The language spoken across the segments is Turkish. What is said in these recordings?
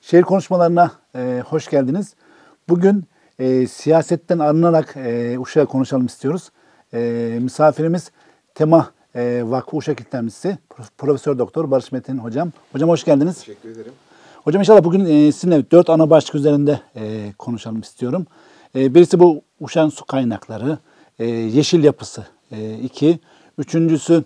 Şehir konuşmalarına hoş geldiniz. Bugün siyasetten arınarak Uşak'a konuşalım istiyoruz. Misafirimiz Tema Vakfı Uşak İl Temsilcisi Profesör Doktor Barış Metin Hocam. Hocam hoş geldiniz. Teşekkür ederim. Hocam inşallah bugün sizinle 4 ana başlık üzerinde konuşalım istiyorum. Birisi bu Uşak'ın su kaynakları, yeşil yapısı. 2. Üçüncüsü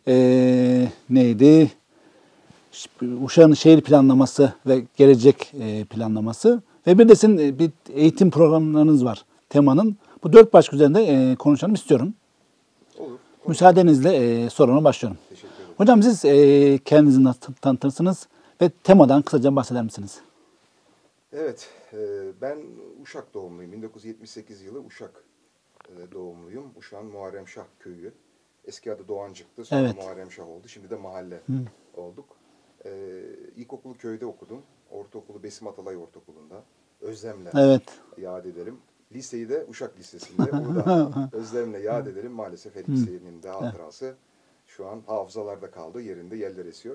neydi? Uşak'ın şehir planlaması ve gelecek planlaması. Ve bir de sizin bir eğitim programlarınız var Tema'nın. Bu 4 başlık üzerinde konuşalım istiyorum. Olur. Müsaadenizle soruna başlıyorum. Teşekkür ederim. Hocam siz kendinizi nasıl tanıtırsınız ve Tema'dan kısaca bahseder misiniz? Evet, ben Uşak doğumluyum. 1978 yılı Uşak doğumluyum. Uşak'ın Muharremşah köyü. Eski adı Doğancık'tı, sonra Evet. Muharremşah oldu. Şimdi de mahalle olduk. İlkokulu köyde okudum. Ortaokulu Besim Atalay Ortaokulu'nda. Özlemle Evet. yad edelim. Liseyi de Uşak Lisesi'nde. Burada özlemle yad edelim. Maalesef her ikisinin de hatırası şu an hafızalarda kaldı. Yerinde yerler esiyor.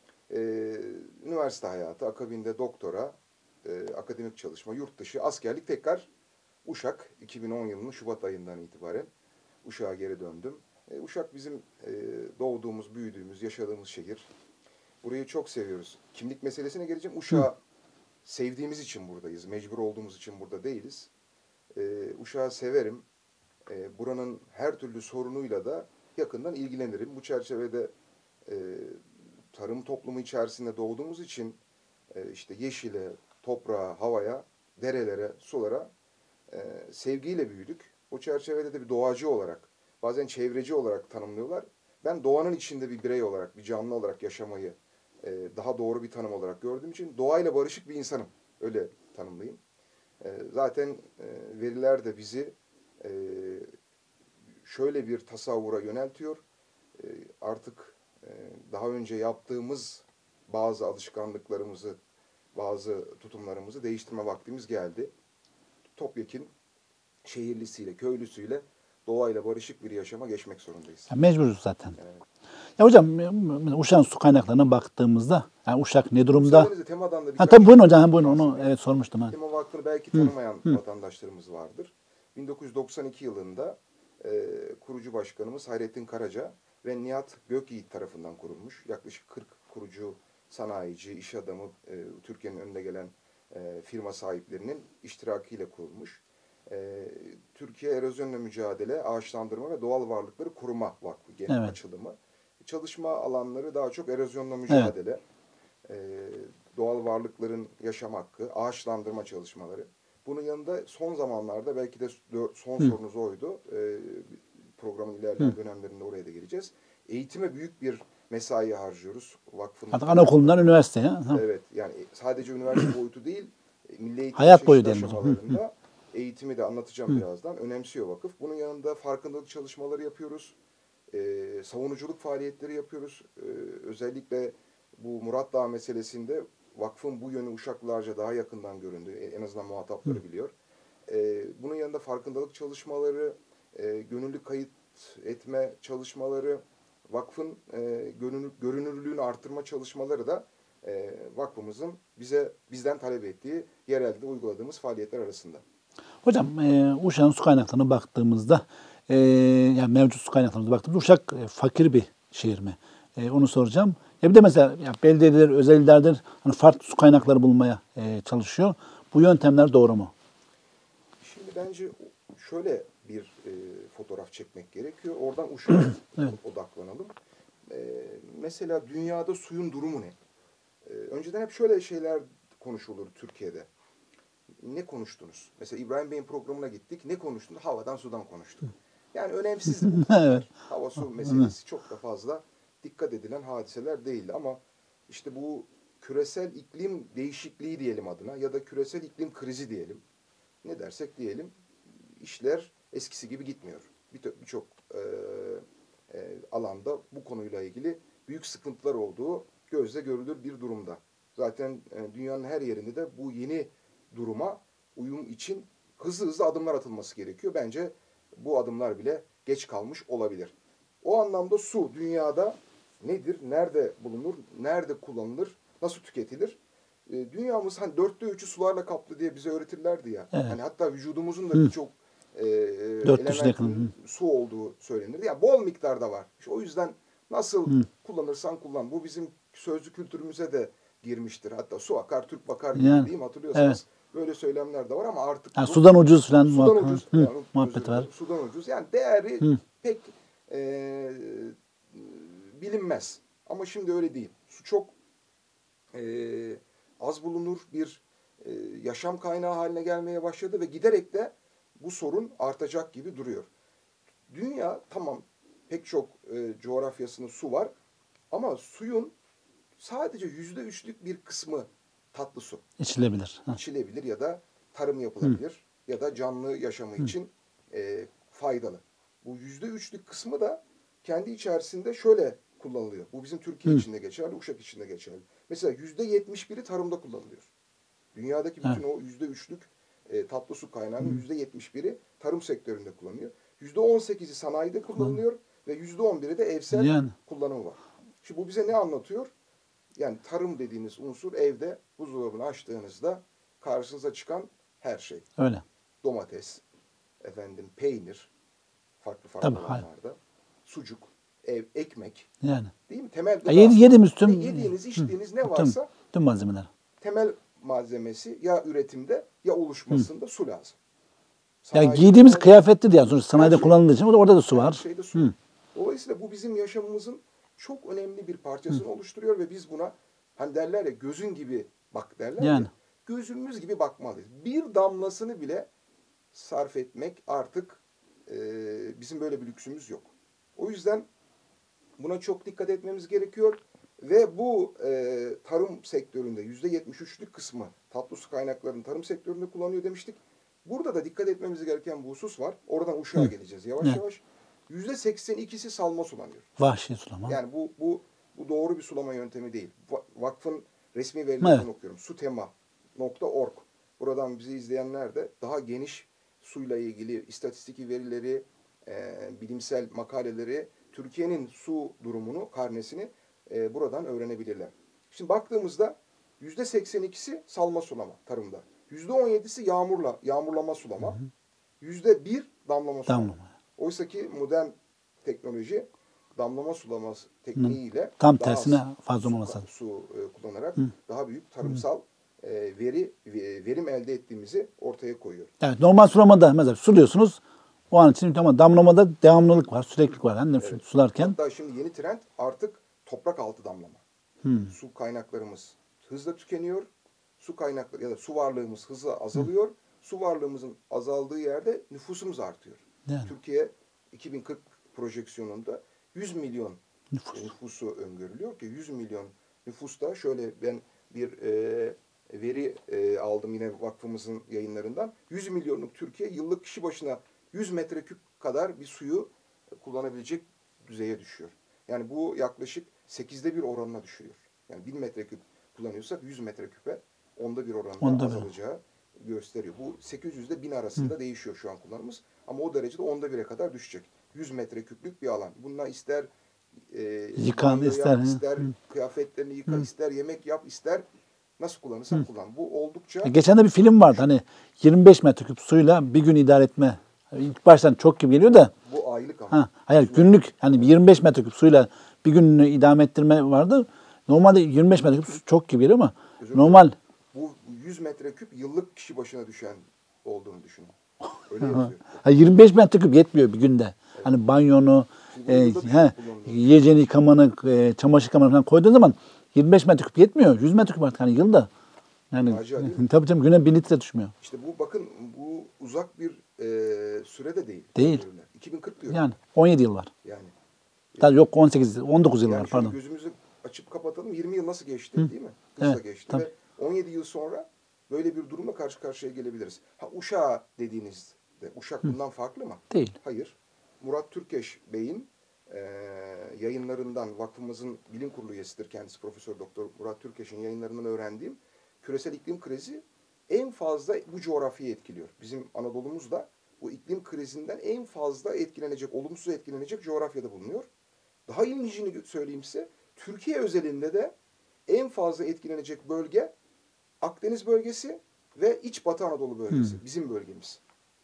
Üniversite hayatı, akabinde doktora, akademik çalışma, yurt dışı, askerlik, tekrar Uşak. 2010 yılının Şubat ayından itibaren Uşak'a geri döndüm. Uşak bizim doğduğumuz, büyüdüğümüz, yaşadığımız şehir. Burayı çok seviyoruz. Kimlik meselesine geleceğim. Uşak'ı sevdiğimiz için buradayız. Mecbur olduğumuz için burada değiliz. Uşak'ı severim. Buranın her türlü sorunuyla da yakından ilgilenirim. Bu çerçevede tarım toplumu içerisinde doğduğumuz için işte yeşile, toprağa, havaya, derelere, sulara sevgiyle büyüdük. O çerçevede de bir doğacı olarak, bazen çevreci olarak tanımlıyorlar. Ben doğanın içinde bir birey olarak, bir canlı olarak yaşamayı daha doğru bir tanım olarak gördüğüm için doğayla barışık bir insanım. Öyle tanımlayayım. Zaten veriler de bizi şöyle bir tasavvura yöneltiyor. Artık daha önce yaptığımız bazı alışkanlıklarımızı, bazı tutumlarımızı değiştirme vaktimiz geldi. Topyekün şehirlisiyle, köylüsüyle doğayla barışık bir yaşama geçmek zorundayız. Ya mecburuz zaten. Evet. Ya hocam Uşak'ın su kaynaklarına baktığımızda yani Uşak ne durumda? Müsaadenizle Tema'dan da birkaç Tabii buyurun hocam, buyurun onu bahsedeyim. sormuştum. Ha. Tema Vakfı'nı belki tanımayan vatandaşlarımız vardır. 1992 yılında kurucu başkanımız Hayrettin Karaca ve Nihat Gökyiğit tarafından kurulmuş. Yaklaşık 40 kurucu, sanayici, iş adamı, Türkiye'nin önde gelen firma sahiplerinin iştirakiyle kurulmuş. Türkiye Erozyonla Mücadele, Ağaçlandırma ve Doğal Varlıkları Koruma Vakfı genel açılımı. Çalışma alanları daha çok erozyonla mücadele, doğal varlıkların yaşam hakkı, ağaçlandırma çalışmaları. Bunun yanında son zamanlarda belki de son sorunuz oydu. Programın ilerleyen dönemlerinde oraya da geleceğiz. Eğitime büyük bir mesai harcıyoruz. Vakfın Hatta anaokulundan üniversiteye. Evet, yani sadece üniversite boyutu değil, milli eğitim hayat boyu çeşitli diyelim. aşamalarında eğitimi de anlatacağım birazdan. Önemsiyor vakıf. Bunun yanında farkındalık çalışmaları yapıyoruz. Savunuculuk faaliyetleri yapıyoruz. Özellikle bu Murat Dağı meselesinde vakfın bu yönü Uşaklılarca daha yakından göründü. En azından muhatapları biliyor. Bunun yanında farkındalık çalışmaları, gönüllü kayıt etme çalışmaları, vakfın görünürlüğünü artırma çalışmaları da vakfımızın bizden talep ettiği yerelde uyguladığımız faaliyetler arasında. Hocam Uşak'ın su kaynaklarına baktığımızda yani mevcut su kaynaklarına baktığımızda Uşak fakir bir şehir mi? Onu soracağım. Bir de mesela belediyeler, özelliklerdir hani farklı su kaynakları bulmaya çalışıyor. Bu yöntemler doğru mu? Şimdi bence şöyle bir fotoğraf çekmek gerekiyor. Oradan Uşak'a odaklanalım. Mesela dünyada suyun durumu ne? Önceden hep şöyle şeyler konuşulur Türkiye'de. Ne konuştunuz? Mesela İbrahim Bey'in programına gittik. Ne konuştunuz? Havadan sudan konuştuk. Yani önemsizdi bu. Evet. Hava su meselesi çok da fazla dikkat edilen hadiseler değildi. Ama işte bu küresel iklim değişikliği diyelim adına ya da küresel iklim krizi diyelim. Ne dersek diyelim. İşler eskisi gibi gitmiyor. Birçok alanda bu konuyla ilgili büyük sıkıntılar olduğu gözle görülür bir durumda. Zaten dünyanın her yerinde de bu yeni duruma uyum için hızlı adımlar atılması gerekiyor. Bence bu adımlar bile geç kalmış olabilir. O anlamda su dünyada nedir, nerede bulunur, nerede kullanılır, nasıl tüketilir? dünyamız hani 3'ü sularla kaplı diye bize öğretirlerdi ya. Evet. Hani hatta vücudumuzun da birçok 400'e yakın. elementinin su olduğu söylenirdi. Yani bol miktarda var. İşte o yüzden nasıl kullanırsan kullan. Bu bizim sözlü kültürümüze de girmiştir. Hatta su akar Türk bakar gibi Yani, değil mi? Hatırlıyorsanız evet. böyle söylemler de var ama artık Yani sudan ucuz falan sudan ucuz. Yani, muhabbet var. sudan ucuz. Yani değeri pek bilinmez. Ama şimdi öyle değil. Su çok az bulunur bir yaşam kaynağı haline gelmeye başladı ve giderek de bu sorun artacak gibi duruyor. Dünya tamam pek çok coğrafyasında su var ama suyun sadece %3'lük bir kısmı tatlı su. İçilebilir. İçilebilir ya da tarım yapılabilir ya da canlı yaşamı için faydalı. Bu %3'lük kısmı da kendi içerisinde şöyle kullanılıyor. Bu bizim Türkiye için de geçerli, Uşak için de geçerli. Mesela %71'i tarımda kullanılıyor. Dünyadaki bütün o %3'lük tatlı su kaynağının %71'i tarım sektöründe kullanılıyor. %18'i sanayide kullanılıyor ve %11'i de evsel kullanımı var. Şimdi bu bize ne anlatıyor? Yani tarım dediğiniz unsur evde buzdolabını açtığınızda karşınıza çıkan her şey. Öyle. Domates, peynir, farklı olanlarda, sucuk, ekmek. Yani. Değil mi? Temel gıda. Yediğimiz tüm yediğiniz, içtiğiniz ne varsa tüm malzemeler. temel malzemesi ya üretimde ya oluşmasında su lazım. Ya giydiğimiz kıyafettir ya sonuçta sanayide kullanıldığı için orada da su var. Şeyde su. Dolayısıyla bu bizim yaşamımızın çok önemli bir parçasını oluşturuyor ve biz buna hani derler ya gözün gibi bak derler ya. Gözümüz gibi bakmalıyız. Bir damlasını bile sarf etmek artık bizim böyle bir lüksümüz yok. O yüzden buna çok dikkat etmemiz gerekiyor. Ve bu tarım sektöründe %73'lük kısmı tatlı su kaynaklarını tarım sektöründe kullanıyor demiştik. Burada da dikkat etmemiz gereken bu husus var. Oradan Uşak'a geleceğiz yavaş yavaş. %82'si salma sulanıyor. Vahşi sulama. Yani bu doğru bir sulama yöntemi değil. Vakfın resmi verilerinden okuyorum. Sutema.org. Buradan bizi izleyenler de daha geniş suyla ilgili istatistik verileri, bilimsel makaleleri, Türkiye'nin su durumunu, karnesini buradan öğrenebilirler. Şimdi baktığımızda %82'si salma sulama tarımda. %17'si yağmurlama sulama. %1 damlama sulama. Oysa ki modern teknoloji damlama sulama tekniğiyle tam tersine fazla su kullanarak daha büyük tarımsal verim elde ettiğimizi ortaya koyuyor. Evet, normal sulamada mesela suluyorsunuz. O an için ama damlamada devamlılık var, süreklilik var. Hani sularken. Hatta şimdi yeni trend artık toprak altı damlama. Su kaynaklarımız hızla tükeniyor. Su kaynakları ya da su varlığımız hızla azalıyor. Su varlığımızın azaldığı yerde nüfusumuz artıyor. Yani. Türkiye 2040 projeksiyonunda 100 milyon nüfusu öngörülüyor ki 100 milyon nüfusta şöyle ben bir veri aldım yine vakfımızın yayınlarından. 100 milyonluk Türkiye yıllık kişi başına 100 metreküp kadar bir suyu kullanabilecek düzeye düşüyor. Yani bu yaklaşık 8'de 1 oranına düşüyor. Yani 1000 metreküp kullanıyorsak 100 metreküpe 10'da 1 oranında azalacağı gösteriyor. Bu 800 ile 1000 arasında değişiyor şu an kullanımız. Ama o derecede 10'da 1'e kadar düşecek. 100 metreküplük bir alan. Bununla ister ister kıyafetlerini yıka, ister yemek yap, ister nasıl kullanırsan kullan. Bu oldukça... Geçen de bir film vardı hani 25 metreküp suyla bir gün idare etme. İlk baştan çok gibi geliyor da. Bu aylık ama. Hayır günlük hani 25 metreküp suyla bir gününü idame ettirme vardı. Normalde 25 metreküp su çok gibi geliyor ama normal. Bu 100 metreküp yıllık kişi başına düşen olduğunu düşünün. Öyle yazıyor. 25 metreküp yetmiyor bir günde. Evet. Hani banyonu, yiyeceğini yıkamanı, çamaşır yıkamanı falan koyduğun zaman 25 metreküp yetmiyor. 100 metreküp artık hani yılda. Yani tabii canım güne 1 litre düşmüyor. İşte bu bakın bu uzak bir süre de değil. Değil. 2040 diyor. Yani 17 yıl var. Yani. Tabii yok 18, 19 yıl var pardon. Gözümüzü açıp kapatalım 20 yıl nasıl geçti değil mi? Hızla geçti tabii. Ve 17 yıl sonra böyle bir durumla karşı karşıya gelebiliriz. Uşak dediğinizde Uşak bundan farklı mı? Değil. Hayır. Murat Türkeş Bey'in yayınlarından vakfımızın bilim kurulu üyesidir kendisi Profesör Doktor Murat Türkeş'in yayınlarından öğrendiğim küresel iklim krizi en fazla bu coğrafyayı etkiliyor. Bizim Anadolu'muz da bu iklim krizinden en fazla etkilenecek, olumsuz etkilenecek coğrafyada bulunuyor. Daha ilginçini söyleyeyim size, Türkiye özelinde de en fazla etkilenecek bölge Akdeniz bölgesi ve İç Batı Anadolu bölgesi. Bizim bölgemiz.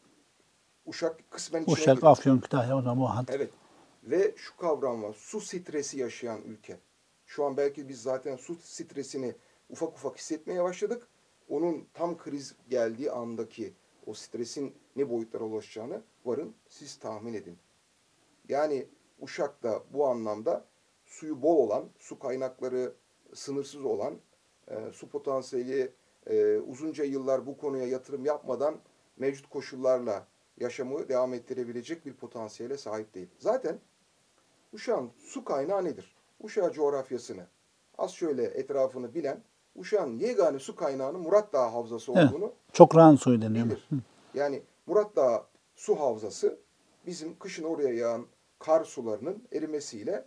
Uşak kısmen içine Uşak, giriyor. Afyon, Kütahya o zaman o hat. Evet. Ve şu kavram var. Su stresi yaşayan ülke. Şu an belki biz zaten su stresini ufak ufak hissetmeye başladık. Onun tam kriz geldiği andaki o stresin ne boyutlara ulaşacağını varın siz tahmin edin. Yani Uşak'ta bu anlamda suyu bol olan, su kaynakları sınırsız olan, su potansiyeli uzunca yıllar bu konuya yatırım yapmadan mevcut koşullarla yaşamı devam ettirebilecek bir potansiyele sahip değil. Zaten Uşak'ın su kaynağı nedir? Uşak coğrafyasını az şöyle etrafını bilen, Uşak'ın yegane su kaynağının Murat Dağı Havzası Evet. olduğunu Çokran suyu deniyor. bilir. Yani Murat Dağı su havzası bizim kışın oraya yağan kar sularının erimesiyle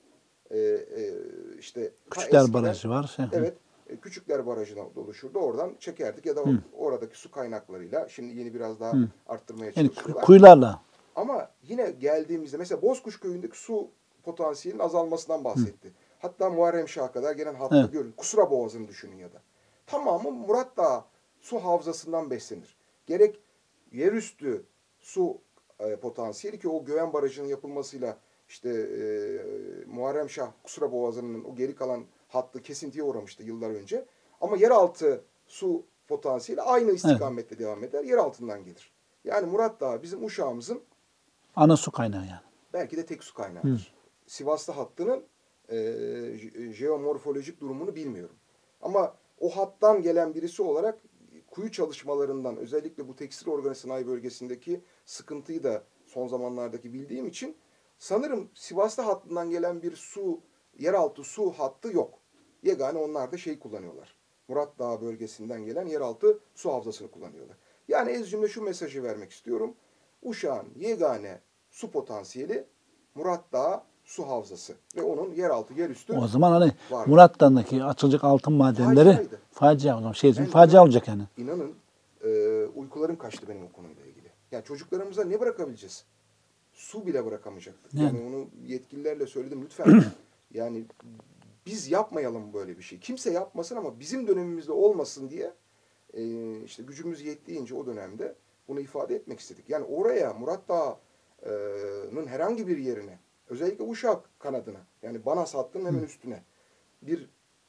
işte Küçükler eskiden, Barajı var. evet, Küçükler Barajı'na oluşurdu. Oradan çekerdik ya da oradaki su kaynaklarıyla şimdi yeni biraz daha arttırmaya Yani çalışıyorlar. kuyularla. Ama yine geldiğimizde mesela Bozkuş Köyü'ndeki su potansiyelinin azalmasından bahsetti. Hatta Muharrem Şah'a kadar gelen hatta Evet. görün. Kusura Boğazı'nı düşünün ya da. Tamamı Murat Dağı su havzasından beslenir. Gerek yerüstü su potansiyeli ki o Göven Barajı'nın yapılmasıyla işte Muharrem Şah Kusura Boğazı'nın o geri kalan hattı kesintiye uğramıştı yıllar önce. Ama yeraltı su potansiyeli aynı istikamette devam eder. Yer altından gelir. Yani Murat Dağı bizim Uşağımızın Ana su kaynağı yani. belki de tek su kaynağıdır. Sivaslı hattının jeomorfolojik durumunu bilmiyorum. Ama o hattan gelen birisi olarak kuyu çalışmalarından özellikle bu tekstil organı sanayi bölgesindeki sıkıntıyı da son zamanlardaki bildiğim için sanırım Sivaslı hattından gelen bir yeraltı su hattı yok. Yegane onlar da kullanıyorlar. Murat Dağı bölgesinden gelen yeraltı su havzasını kullanıyorlar. Yani ez cümle şu mesajı vermek istiyorum. Uşak'ın yegane su potansiyeli Murat Dağı su havzası ve onun yeraltı yerüstü O zaman hani var. Murat Dağı'ndaki açılacak altın madenleri Faciaydı. facia o zaman. Ben Facia olacak yani. İnanın uykularım kaçtı benim o konuyla ilgili. Yani çocuklarımıza ne bırakabileceğiz? Su bile bırakamayacaktık. Yani onu yetkililerle söyledim lütfen. Yani biz yapmayalım böyle bir şey. Kimse yapmasın ama bizim dönemimizde olmasın diye işte gücümüz yettiğince o dönemde bunu ifade etmek istedik. Yani oraya Murat Dağı'nın herhangi bir yerine özellikle Uşak kanadına yani Banas hattının hemen üstüne bir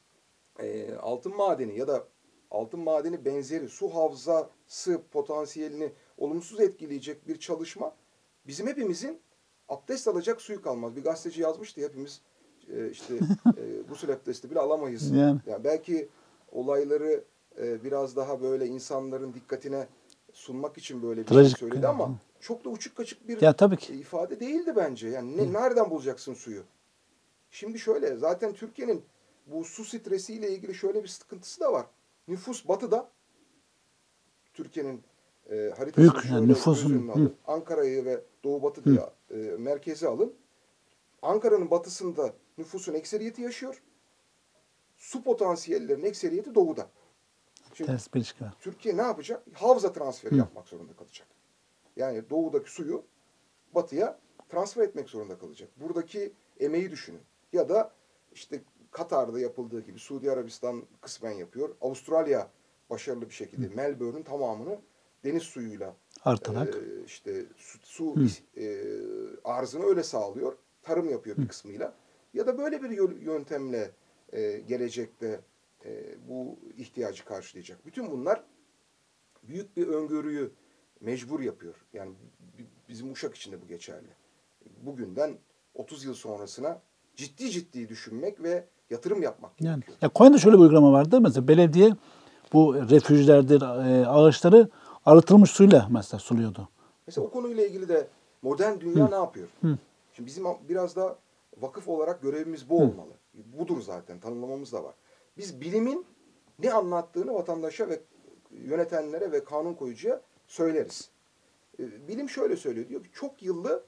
altın madeni ya da altın madeni benzeri su havzası potansiyelini olumsuz etkileyecek bir çalışma bizim hepimizin abdest alacak suyu kalmaz. Bir gazeteci yazmıştı hepimiz işte gusül abdesti bile alamayız. Yani. Yani belki olayları biraz daha böyle insanların dikkatine sunmak için böyle bir Trajik. şey söyledi ama çok da uçuk kaçık bir Ya tabii ki. ifade değildi bence. Yani nereden bulacaksın suyu? Şimdi şöyle zaten Türkiye'nin bu su stresiyle ilgili şöyle bir sıkıntısı da var. Nüfus batıda. Türkiye'nin haritasını Büyük, şöyle yani nüfusun, göz önüne alın. Ankara'yı ve Doğu Batı diye merkeze alın. Ankara'nın batısında nüfusun ekseriyeti yaşıyor. Su potansiyellerinin ekseriyeti doğuda. Şimdi Ters bir ilişki var. Türkiye ne yapacak? Havza transferi yapmak zorunda kalacak. Yani doğudaki suyu batıya transfer etmek zorunda kalacak. Buradaki emeği düşünün. Ya da işte Katar'da yapıldığı gibi Suudi Arabistan kısmen yapıyor. Avustralya başarılı bir şekilde Melbourne'ün tamamını deniz suyuyla Artarak. işte su arzını öyle sağlıyor. Tarım yapıyor bir kısmıyla. Ya da böyle bir yöntemle gelecekte bu ihtiyacı karşılayacak. Bütün bunlar büyük bir öngörüyü mecbur yapıyor. Yani bizim Uşak için de bu geçerli. Bugünden 30 yıl sonrasına ciddi düşünmek ve yatırım yapmak gerekiyor. Ya Konya'da şöyle bir uygulama vardı. Mesela belediye bu refüjlerdir, ağaçları arıtılmış suyla mesela suluyordu. Mesela o konuyla ilgili de modern dünya ne yapıyor? Şimdi bizim biraz da vakıf olarak görevimiz bu olmalı. Budur zaten, tanımlamamız da var. Biz bilimin ne anlattığını vatandaşa ve yönetenlere ve kanun koyucuya söyleriz. Bilim şöyle söylüyor, diyor ki çok yıllı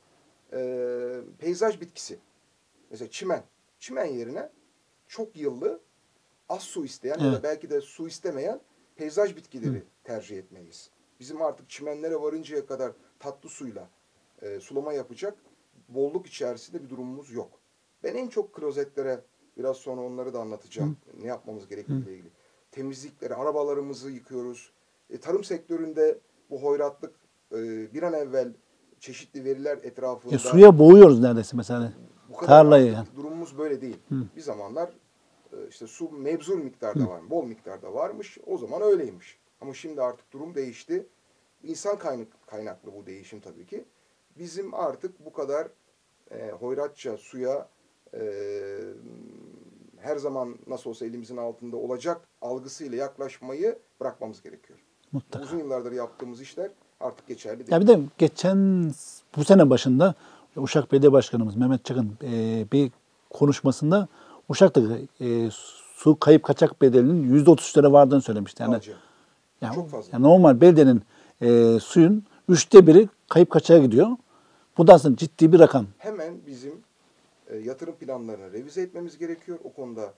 peyzaj bitkisi. Mesela çimen. Çimen yerine çok yıllı az su isteyen ya da belki de su istemeyen peyzaj bitkileri tercih etmeliyiz. Bizim artık çimenlere varıncaya kadar tatlı suyla sulama yapacak bolluk içerisinde bir durumumuz yok. Ben en çok klozetlere biraz sonra onları da anlatacağım. Ne yapmamız gerektiğiyle ilgili. temizlikleri, arabalarımızı yıkıyoruz. Tarım sektöründe bu hoyratlık bir an evvel çeşitli veriler etrafında. Suya boğuyoruz neredeyse mesela. Bu kadar Tarlayı artık yani. durumumuz böyle değil. Bir zamanlar işte su mevzul miktarda var, bol miktarda varmış. O zaman öyleymiş. Ama şimdi artık durum değişti. İnsan kaynaklı bu değişim tabii ki. Bizim artık bu kadar hoyratça suya her zaman nasıl olsa elimizin altında olacak algısıyla yaklaşmayı bırakmamız gerekiyor. Mutlaka. Uzun yıllardır yaptığımız işler artık geçerli değil. Ya bir de bu sene başında Uşak Belediye Başkanımız Mehmet Çakın bir konuşmasında Uşak'taki su kayıp kaçak bedelinin %33'lere vardığını söylemişti. Yani çok fazla. Yani normal belediyenin suyun 1/3 kayıp kaçağa gidiyor. Bu da aslında ciddi bir rakam. Hemen bizim yatırım planlarını revize etmemiz gerekiyor. O konuda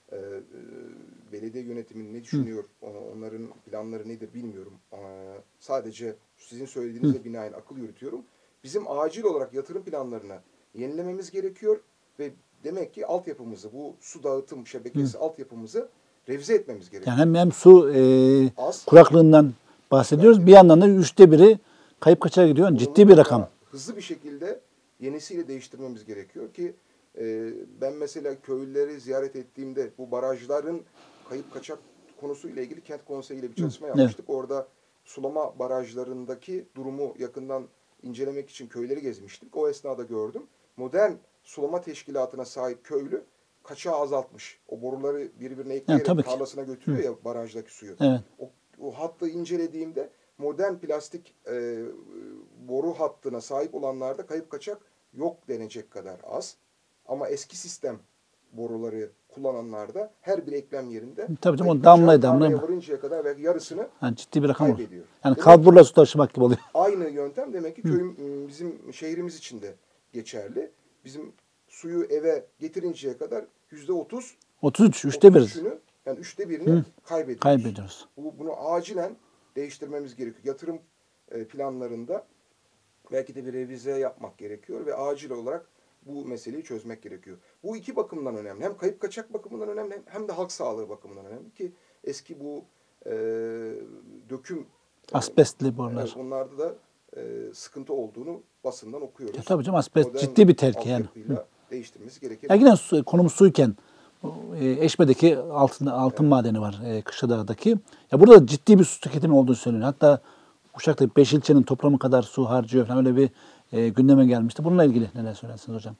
belediye yönetiminin ne düşünüyor, onların planları nedir bilmiyorum. Sadece sizin söylediğinize binaen akıl yürütüyorum. Bizim acil olarak yatırım planlarını yenilememiz gerekiyor ve demek ki altyapımızı, bu su dağıtım şebekesi altyapımızı revize etmemiz gerekiyor. Yani hem su kuraklığından bahsediyoruz. Bir yandan da 1/3 kayıp kaçağa gidiyor. Yani ciddi bir rakam. Hızlı bir şekilde yenisiyle değiştirmemiz gerekiyor ki ben mesela köylüleri ziyaret ettiğimde bu barajların kayıp kaçak konusuyla ilgili kent konseyiyle bir çalışma yapmıştık. Evet. Orada sulama barajlarındaki durumu yakından incelemek için köyleri gezmiştik. O esnada gördüm. Modern sulama teşkilatına sahip köylü kaçağı azaltmış. O boruları birbirine ekleyerek tarlasına götürüyor ya barajdaki suyu. Evet. O hattı incelediğimde modern plastik boru hattına sahip olanlarda kayıp kaçak yok denecek kadar az. Ama eski sistem boruları kullananlarda her bir eklem yerinde tabii canım, damlaya varıncaya kadar belki yarısını ciddi bir rakam kaybediyor. Yani kalburla su taşımak gibi oluyor. Aynı yöntem demek ki bizim şehrimiz için de geçerli. Bizim suyu eve getirinceye kadar %30, 33, 1/3. Yani 1/3'ünü kaybediyoruz. Bunu acilen değiştirmemiz gerekiyor. Yatırım planlarında belki de bir revize yapmak gerekiyor ve acil olarak bu meseleyi çözmek gerekiyor. Bu iki bakımdan önemli. Hem kayıp kaçak bakımından önemli hem de halk sağlığı bakımından önemli ki eski bu döküm asbestli borular. Onlarda da sıkıntı olduğunu basından okuyoruz. Tabii canım, asbest ciddi bir tehlike yani. Değiştirmesi gerekebilir. Ya yine konumuz suyken Eşme'deki altın madeni var, Kışladağ'daki. Ya burada ciddi bir su tüketimi olduğu söyleniyor. Hatta Uşak'ta 5 ilçenin toplamı kadar su harcıyor falan, öyle bir gündeme gelmişti. Bununla ilgili neler söylersiniz hocam?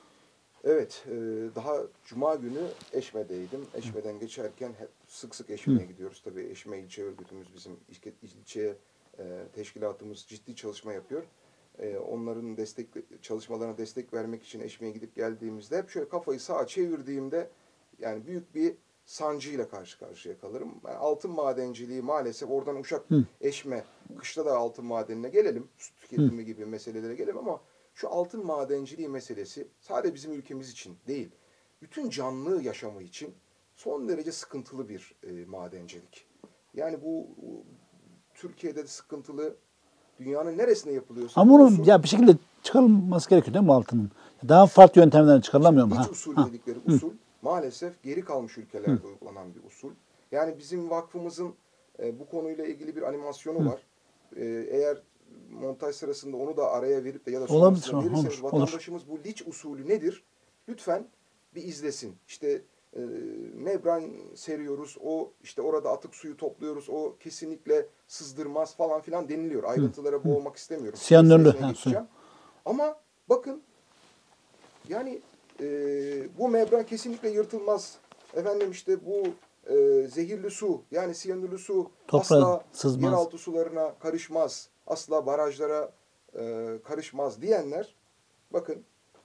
Evet, daha Cuma günü Eşme'deydim. Eşme'den geçerken sık sık Eşme'ye gidiyoruz. Tabii Eşme ilçe örgütümüz, bizim ilçe teşkilatımız ciddi çalışma yapıyor. Onların çalışmalarına destek vermek için Eşme'ye gidip geldiğimizde hep şöyle kafayı sağa çevirdiğimde yani büyük bir sancıyla karşı karşıya kalırım. Yani altın madenciliği maalesef oradan Uşak, Eşme, Kışladağ altın madenine gelelim. Su tüketimi gibi meselelere gelelim ama şu altın madenciliği meselesi sadece bizim ülkemiz için değil, bütün canlı yaşamı için son derece sıkıntılı bir madencilik. Yani bu Türkiye'de de sıkıntılı, dünyanın neresinde yapılıyorsa. Ama onun ya bir şekilde çıkarılması gerekiyor değil mi altının? Daha farklı yöntemlerle çıkarılamıyor mu? Liç usulü dedikleri usul maalesef geri kalmış ülkelerde uygulanan bir usul. Yani bizim vakfımızın bu konuyla ilgili bir animasyonu var. Eğer montaj sırasında onu da araya verip de ya da sonrasında verirseniz vatandaşımız bu liç usulü nedir? Lütfen bir izlesin. İşte membran seriyoruz, o işte orada atık suyu topluyoruz, o kesinlikle sızdırmaz falan filan deniliyor. Ayrıntılara boğmak istemiyorum. Siyanürlü. Ama bakın yani bu membran kesinlikle yırtılmaz. Efendim işte bu zehirli su, yani siyanürlü su asla yeraltı sularına karışmaz. Asla barajlara karışmaz diyenler, bakın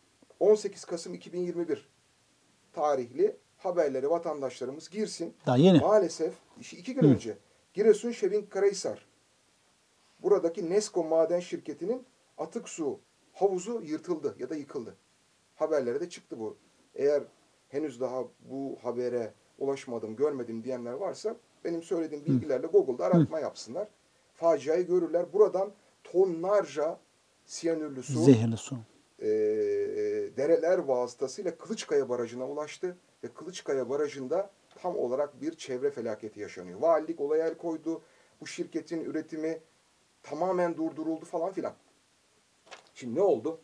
18 Kasım 2021 tarihli haberleri vatandaşlarımız girsin. Daha yeni. Maalesef 2 gün önce Giresun Şebin-Karahisar buradaki Nesko Maden Şirketi'nin atık su havuzu yırtıldı ya da yıkıldı. Haberlere de çıktı bu. Eğer henüz daha bu habere ulaşmadım, görmedim diyenler varsa benim söylediğim bilgilerle Google'da aratma yapsınlar. Faciayı görürler. Buradan tonlarca siyanürlü su, zehirli su, dereler vasıtasıyla Kılıçkaya Barajı'na ulaştı ve Kılıçkaya Barajı'nda tam olarak bir çevre felaketi yaşanıyor. Valilik olaya el koydu. Bu şirketin üretimi tamamen durduruldu falan filan. Şimdi ne oldu?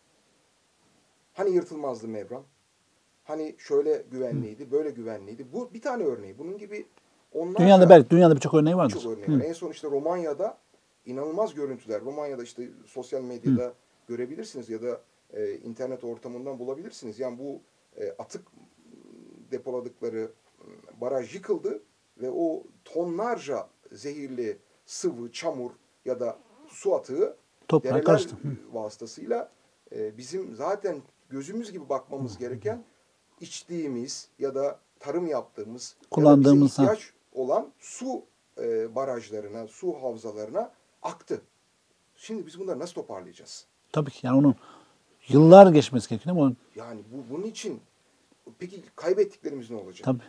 Hani yırtılmazdı Mevran? Hani şöyle güvenliydi, böyle güvenliydi. Bu bir tane örneği. Bunun gibi onlarca Dünyada birçok örneği vardır. birçok örneği var. En son işte Romanya'da inanılmaz görüntüler. Romanya'da işte sosyal medyada görebilirsiniz ya da internet ortamından bulabilirsiniz. Yani bu atık depoladıkları baraj yıkıldı ve o tonlarca zehirli sıvı, çamur ya da su atığı Toprağa dereler karıştı. vasıtasıyla bizim zaten gözümüz gibi bakmamız gereken içtiğimiz ya da tarım yaptığımız ya da bize Kullandığımız, ihtiyaç olan su barajlarına, su havzalarına aktı. Şimdi biz bunları nasıl toparlayacağız? Tabii ki yani onun yıllar geçmesi gerekiyor ama Yani bunun için peki kaybettiklerimiz ne olacak? tabii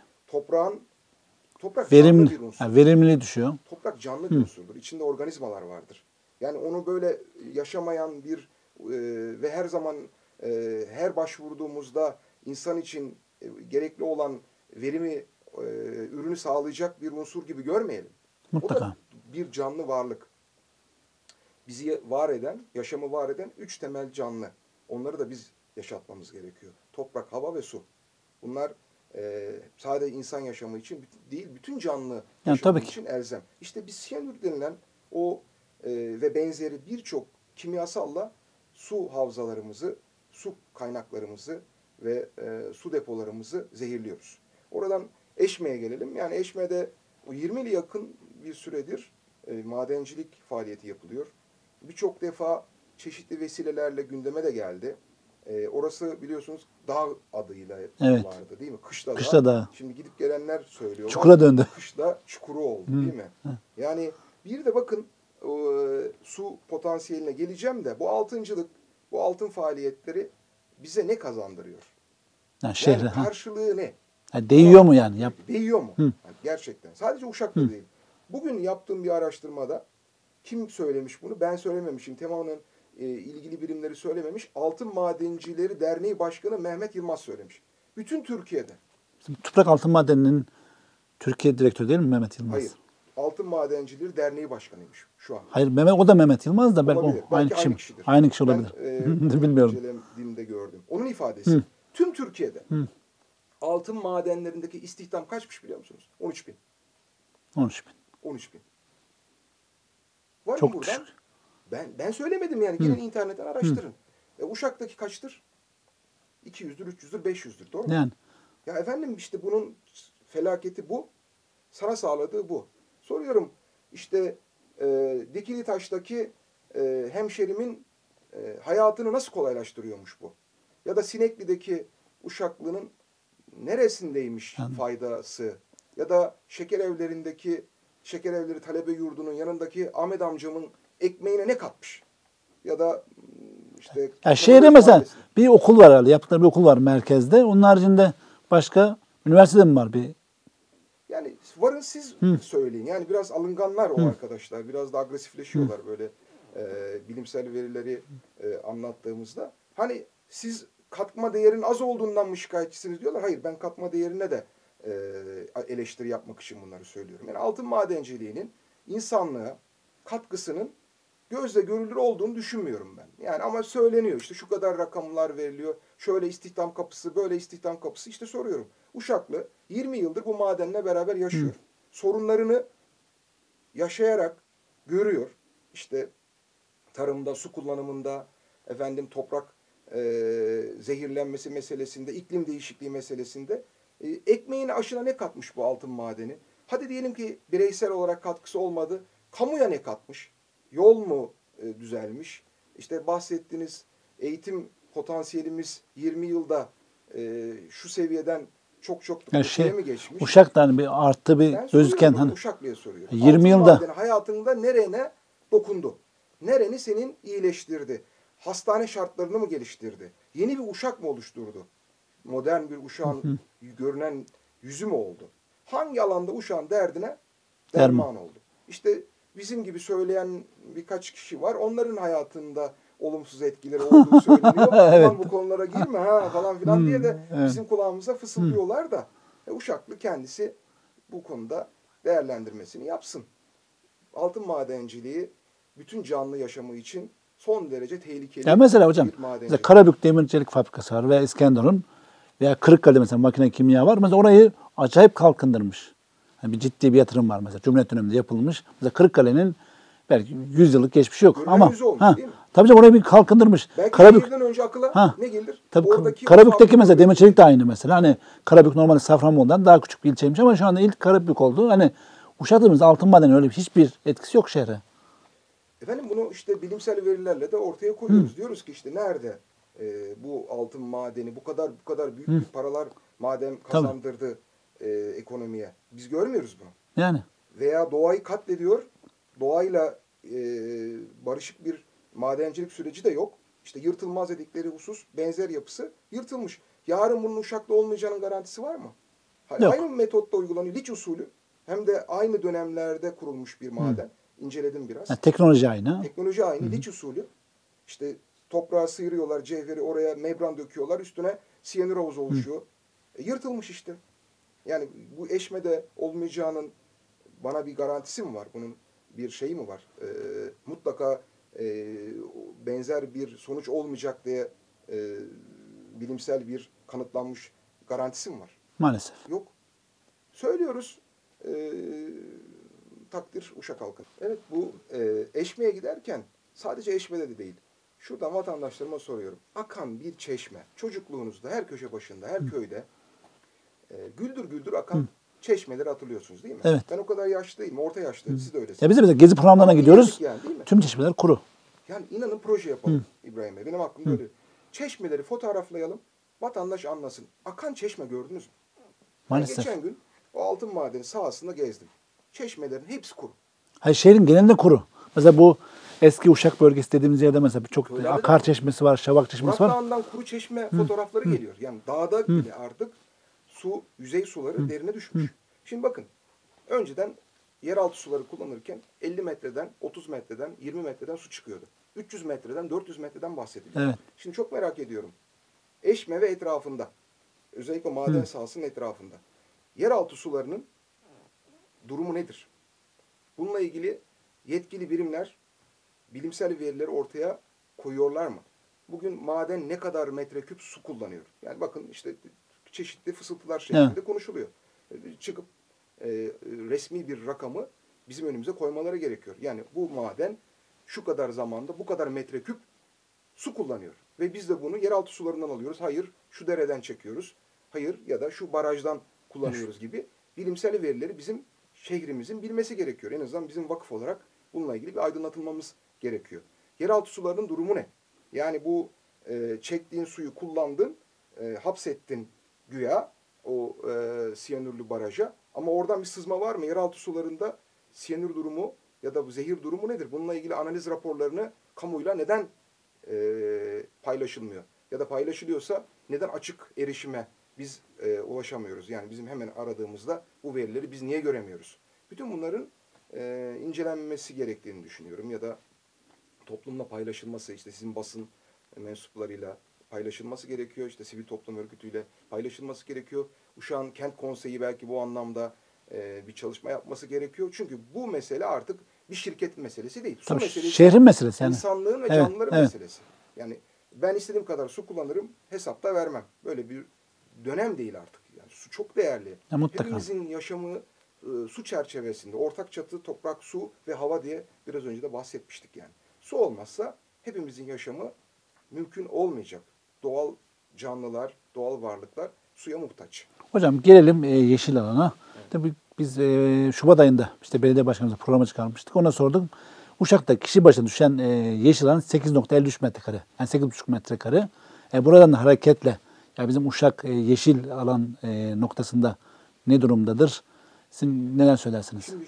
Toprak canlı bir verimli, unsur. yani verimli düşüyor. Toprak canlı bir unsurdur. İçinde organizmalar vardır. Yani onu böyle yaşamayan bir ve her zaman her başvurduğumuzda insan için gerekli olan verimi, ürünü sağlayacak bir unsur gibi görmeyelim. O Mutlaka. da bir canlı varlık. Bizi var eden, yaşamı var eden 3 temel canlı. Onları da biz yaşatmamız gerekiyor. Toprak, hava ve su. Bunlar sadece insan yaşamı için değil, bütün canlı yaşamı tabii ki. için elzem. İşte biz siyanür denilen o ve benzeri birçok kimyasalla su havzalarımızı, su kaynaklarımızı ve su depolarımızı zehirliyoruz. Oradan Eşme'ye gelelim. Yani Eşme'de 20 yılı yakın bir süredir madencilik faaliyeti yapılıyor. Birçok defa çeşitli vesilelerle gündeme de geldi. Orası biliyorsunuz dağ adıyla vardı değil mi? Kışla Dağı. Şimdi gidip gelenler söylüyorlar. Çukura döndü. Kışla çukuru oldu değil mi? Yani bir de bakın su potansiyeline geleceğim de bu altıncılık, bu altın faaliyetleri bize ne kazandırıyor? Yani şehre. Yani karşılığı ne? Yani değiyor mu yani? Değiyor mu? Yani gerçekten. Sadece Uşak'ta değil. Bugün yaptığım bir araştırmada kim söylemiş bunu? Ben söylememişim. Teman'ın ilgili birimleri söylememiş. Altın Madencileri Derneği Başkanı Mehmet Yılmaz söylemiş. Bütün Türkiye'de. Toprak Altın Madeni'nin Türkiye direktörü değil mi Mehmet Yılmaz? Hayır. Altın Madencileri Derneği Başkanıymış şu an. Hayır, o da Mehmet Yılmaz da belki Olabilir. aynı Belki kişi. kişidir. Aynı kişi olabilir. Ben Bilmiyorum. incelediğimde gördüm. Onun ifadesi. Tüm Türkiye'de altın madenlerindeki istihdam kaçmış biliyor musunuz? 13 bin. 13 bin. 13 bin. Var Çok mı buradan? düşük. Ben söylemedim yani. Girin internetten araştırın. Uşak'taki kaçtır? 200'dür, 300'dür, 500'dür. Doğru mu? Yani Ya efendim işte bunun felaketi bu. Sana sağladığı bu. Soruyorum işte Dikili Taş'taki hemşerimin hayatını nasıl kolaylaştırıyormuş bu? Ya da Sinekli'deki Uşaklı'nın neresindeymiş faydası? Ya da Şeker Evleri Talebe Yurdu'nun yanındaki Ahmet amcamın ekmeğine ne katmış? Ya da işte... Ya şehre mesela bir okul var herhalde. Yaptıkları bir okul var merkezde. Onun haricinde başka üniversite mi var bir? Yani varın siz söyleyin. Yani biraz alınganlar o arkadaşlar. Biraz da agresifleşiyorlar böyle bilimsel verileri anlattığımızda. Hani siz katma değerin az olduğundan mı şikayetçisiniz diyorlar. Hayır, ben katma değerine de eleştiri yapmak için bunları söylüyorum. Yani altın madenciliğinin insanlığa katkısının gözle görülür olduğunu düşünmüyorum ben. Yani ama söyleniyor işte şu kadar rakamlar veriliyor. Şöyle istihdam kapısı, böyle istihdam kapısı. İşte soruyorum. Uşaklı 20 yıldır bu madenle beraber yaşıyor. Sorunlarını yaşayarak görüyor. İşte tarımda, su kullanımında, toprak zehirlenmesi meselesinde, iklim değişikliği meselesinde ekmeğine aşına ne katmış bu altın madeni? Hadi diyelim ki bireysel olarak katkısı olmadı. Kamuya ne katmış? Yol mu düzelmiş? İşte bahsettiğiniz eğitim potansiyelimiz 20 yılda şu seviyeden çok öteye mi geçmiş? Uşak'tan bir arttı bir gözüken hani Uşaklı'ya soruyorum. 20 altın yılda madeni hayatında nerene dokundu? Nereni senin iyileştirdi? Hastane şartlarını mı geliştirdi? Yeni bir Uşak mı oluşturdu? Modern bir Uşak'ın görünen yüzü mü oldu? Hangi alanda Uşak'ın derdine derman oldu? İşte bizim gibi söyleyen birkaç kişi var. Onların hayatında olumsuz etkileri olduğu söyleniyor. Evet. Aman bu konulara girme ha falan filan diye de bizim kulağımıza fısıldıyorlar da. Uşaklı kendisi bu konuda değerlendirmesini yapsın. Altın madenciliği bütün canlı yaşamı için son derece tehlikeli Ya mesela hocam, bir mesela madencilik. Karabük Demir Çelik Fabrikası var veya İskenderun veya Kırıkkale'de mesela makine kimya var. Mesela orayı acayip kalkındırmış. Yani bir ciddi bir yatırım var mesela. Cumhuriyet döneminde yapılmış. Mesela Kırıkkale'nin belki 100 yıllık geçmişi yok. Görünen Ama yüzü olmuş, değil mi? tabii canım orayı bir kalkındırmış. Belki Karabük, şehirden önce akıla ne gelir? tabii Oradaki Karabük'teki mesela fabrika- Demir Çelik de aynı mesela. Hani Karabük normalde Safranbolu'dan daha küçük bir ilçeymiş ama şu anda ilk Karabük oldu. Hani Uşak'ta altın madeni öyle hiçbir etkisi yok şehre. Efendim bunu işte bilimsel verilerle de ortaya koyuyoruz. Diyoruz ki işte nerede bu altın madeni bu kadar büyük bir paralar maden kazandırdı ekonomiye. Biz görmüyoruz bunu. Yani. Veya doğayı katlediyor. Doğayla barışık bir madencilik süreci de yok. İşte yırtılmaz dedikleri husus benzer yapısı yırtılmış. Yarın bunun Uşak'ta olmayacağının garantisi var mı? Yok. Aynı metotta uygulanıyor. Liç usulü. Hem de aynı dönemlerde kurulmuş bir maden. İnceledim biraz. Yani teknoloji aynı. Teknoloji aynı. Liç usulü. İşte toprağı sıyırıyorlar, cevheri oraya membran döküyorlar. Üstüne siyanür havuzu oluşuyor. Yırtılmış işte. Yani bu eşmede olmayacağının bana bir garantisi mi var? Bunun bir şeyi mi var? Mutlaka benzer bir sonuç olmayacak diye bilimsel bir kanıtlanmış garantisi mi var? Maalesef. Yok. Söylüyoruz. Takdir Uşak halkı. Evet bu Eşme'ye giderken sadece Eşme'de de değil. Şuradan vatandaşlarıma soruyorum. Akan bir çeşme. Çocukluğunuzda her köşe başında, her köyde güldür güldür akan çeşmeleri hatırlıyorsunuz değil mi? Evet. Ben o kadar yaşlı değilim. Orta yaşlıyım. Siz de öylesiniz. Ya biz de mesela gezi programlarına Ama gidiyoruz. inandık yani, değil mi? Tüm çeşmeler kuru. Yani inanın proje yapalım İbrahim Bey. Benim aklımda öyle. Çeşmeleri fotoğraflayalım. Vatandaş anlasın. Akan çeşme gördünüz mü? Maalesef. Ben geçen gün o altın madeni sahasında gezdim. Çeşmelerin hepsi kuru. Hayır, şehrin genelinde kuru. Mesela bu eski Uşak bölgesi dediğimiz yerde mesela birçok Öyle akar de- çeşmesi var, şavak çeşmesi Murat var. Dağı'ndan kuru çeşme fotoğrafları geliyor. Yani dağda bile artık yüzey suları derine düşmüş. Şimdi bakın, önceden yeraltı suları kullanırken 50 metreden, 30 metreden, 20 metreden su çıkıyordu. 300 metreden, 400 metreden bahsediliyor. Evet. Şimdi çok merak ediyorum. Eşme ve etrafında, özellikle maden sahasının etrafında yeraltı sularının durumu nedir? Bununla ilgili yetkili birimler bilimsel verileri ortaya koyuyorlar mı? Bugün maden ne kadar metreküp su kullanıyor? Yani bakın işte çeşitli fısıltılar şeklinde konuşuluyor. Çıkıp resmi bir rakamı bizim önümüze koymaları gerekiyor. Yani bu maden şu kadar zamanda bu kadar metreküp su kullanıyor. Ve biz de bunu yeraltı sularından alıyoruz. Hayır şu dereden çekiyoruz. Hayır ya da şu barajdan kullanıyoruz gibi bilimsel verileri bizim şehrimizin bilmesi gerekiyor. En azından bizim vakıf olarak bununla ilgili bir aydınlatılmamız gerekiyor. Yeraltı sularının durumu ne? Yani bu çektiğin suyu kullandın, hapsettin güya o siyanürlü baraja. Ama oradan bir sızma var mı? Yeraltı sularında siyanür durumu ya da bu zehir durumu nedir? Bununla ilgili analiz raporlarını kamuyla neden paylaşılmıyor? Ya da paylaşılıyorsa neden açık erişime biz ulaşamıyoruz? Yani bizim hemen aradığımızda bu verileri biz niye göremiyoruz? Bütün bunların incelenmesi gerektiğini düşünüyorum. Ya da toplumla paylaşılması, işte sizin basın mensuplarıyla paylaşılması gerekiyor. İşte sivil toplum örgütüyle paylaşılması gerekiyor. Uşak'ın kent konseyi belki bu anlamda bir çalışma yapması gerekiyor. Çünkü bu mesele artık bir şirket meselesi değil. Su Tabii meselesi, şehrin meselesi yani. insanlığın ve Evet, canlıların evet. meselesi. Yani ben istediğim kadar su kullanırım, hesapta vermem. Böyle bir dönem değil artık. Yani su çok değerli. Ya mutlaka. Hepimizin yaşamı su çerçevesinde, ortak çatı, toprak, su ve hava diye biraz önce de bahsetmiştik yani. Su olmazsa hepimizin yaşamı mümkün olmayacak. Doğal canlılar, doğal varlıklar suya muhtaç. Hocam gelelim yeşil alana. Tabii biz Şubat ayında işte belediye başkanımızla programa çıkarmıştık. Ona sorduk. Uşak'ta kişi başına düşen yeşil alan 8,53 metrekare. Yani 8,5 metrekare. Buradan da hareketle ya bizim Uşak yeşil alan noktasında ne durumdadır? Siz neler söylersiniz? Şimdi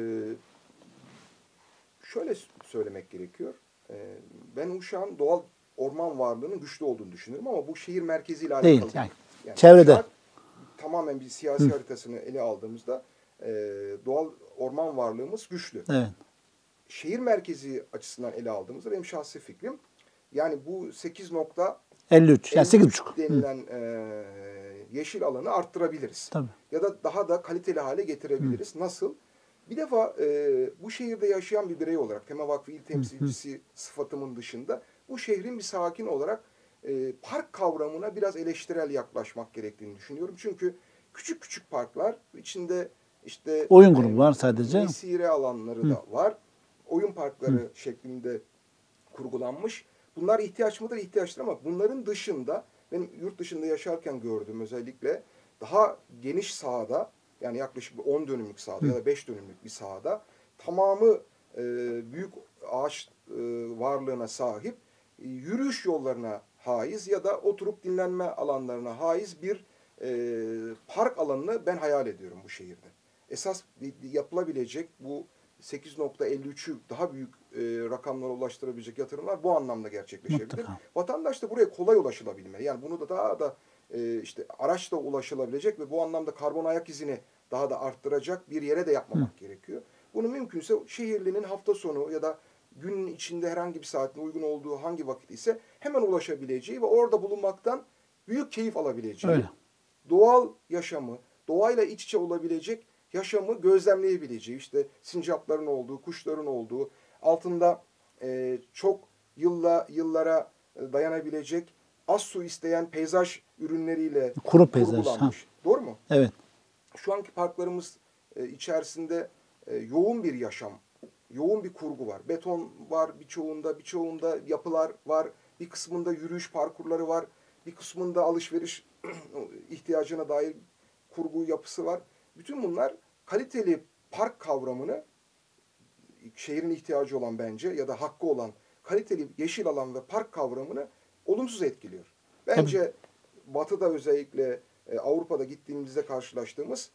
şöyle söylemek gerekiyor. Ben Uşak'ın doğal orman varlığının güçlü olduğunu düşünüyorum ama bu şehir merkeziyle alakalı Değil. değil. Yani çevrede. Uşak, tamamen bir siyasi haritasını ele aldığımızda doğal orman varlığımız güçlü. Evet. Şehir merkezi açısından ele aldığımızda benim şahsi fikrim yani bu 53. Yani 8,5. denilen yeşil alanı arttırabiliriz. Tabii. Ya da daha da kaliteli hale getirebiliriz. Nasıl? Bir defa bu şehirde yaşayan bir birey olarak, Tema Vakfı İl Temsilcisi sıfatımın dışında, bu şehrin bir sakin olarak park kavramına biraz eleştirel yaklaşmak gerektiğini düşünüyorum. Çünkü küçük küçük parklar, içinde işte Oyun grubu var sadece. mesire alanları da var. Oyun parkları şeklinde kurgulanmış. Bunlar ihtiyaç mıdır? İhtiyaçtır, ama bunların dışında benim yurt dışında yaşarken gördüğüm özellikle daha geniş sahada, yani yaklaşık 10 dönümlük sahada ya da 5 dönümlük bir sahada tamamı büyük ağaç varlığına sahip, yürüyüş yollarına haiz ya da oturup dinlenme alanlarına haiz bir park alanını ben hayal ediyorum bu şehirde. Esas yapılabilecek bu 8.53'ü daha büyük rakamlara ulaştırabilecek yatırımlar bu anlamda gerçekleşebilir. Mutlaka. Vatandaş da buraya kolay ulaşılabilmeli. Yani bunu da daha da işte araçla ulaşılabilecek ve bu anlamda karbon ayak izini daha da arttıracak bir yere de yapmamak gerekiyor. Bunu mümkünse şehirlinin hafta sonu ya da günün içinde herhangi bir saatin uygun olduğu hangi vakit ise hemen ulaşabileceği ve orada bulunmaktan büyük keyif alabileceği, Öyle. doğal yaşamı, doğayla iç içe olabilecek yaşamı gözlemleyebileceği, işte sincapların olduğu, kuşların olduğu, altında çok yıllara dayanabilecek, az su isteyen peyzaj ürünleriyle Kuru peyzaj. kurgulanmış. Doğru mu? Evet. Şu anki parklarımız içerisinde yoğun bir yaşam, yoğun bir kurgu var. Beton var birçoğunda yapılar var. Bir kısmında yürüyüş parkurları var. Bir kısmında alışveriş ihtiyacına dair kurgu yapısı var. Bütün bunlar kaliteli park kavramını, şehrin ihtiyacı olan bence ya da hakkı olan kaliteli yeşil alan ve park kavramını olumsuz etkiliyor. Bence Batı'da, özellikle Avrupa'da gittiğimizde karşılaştığımız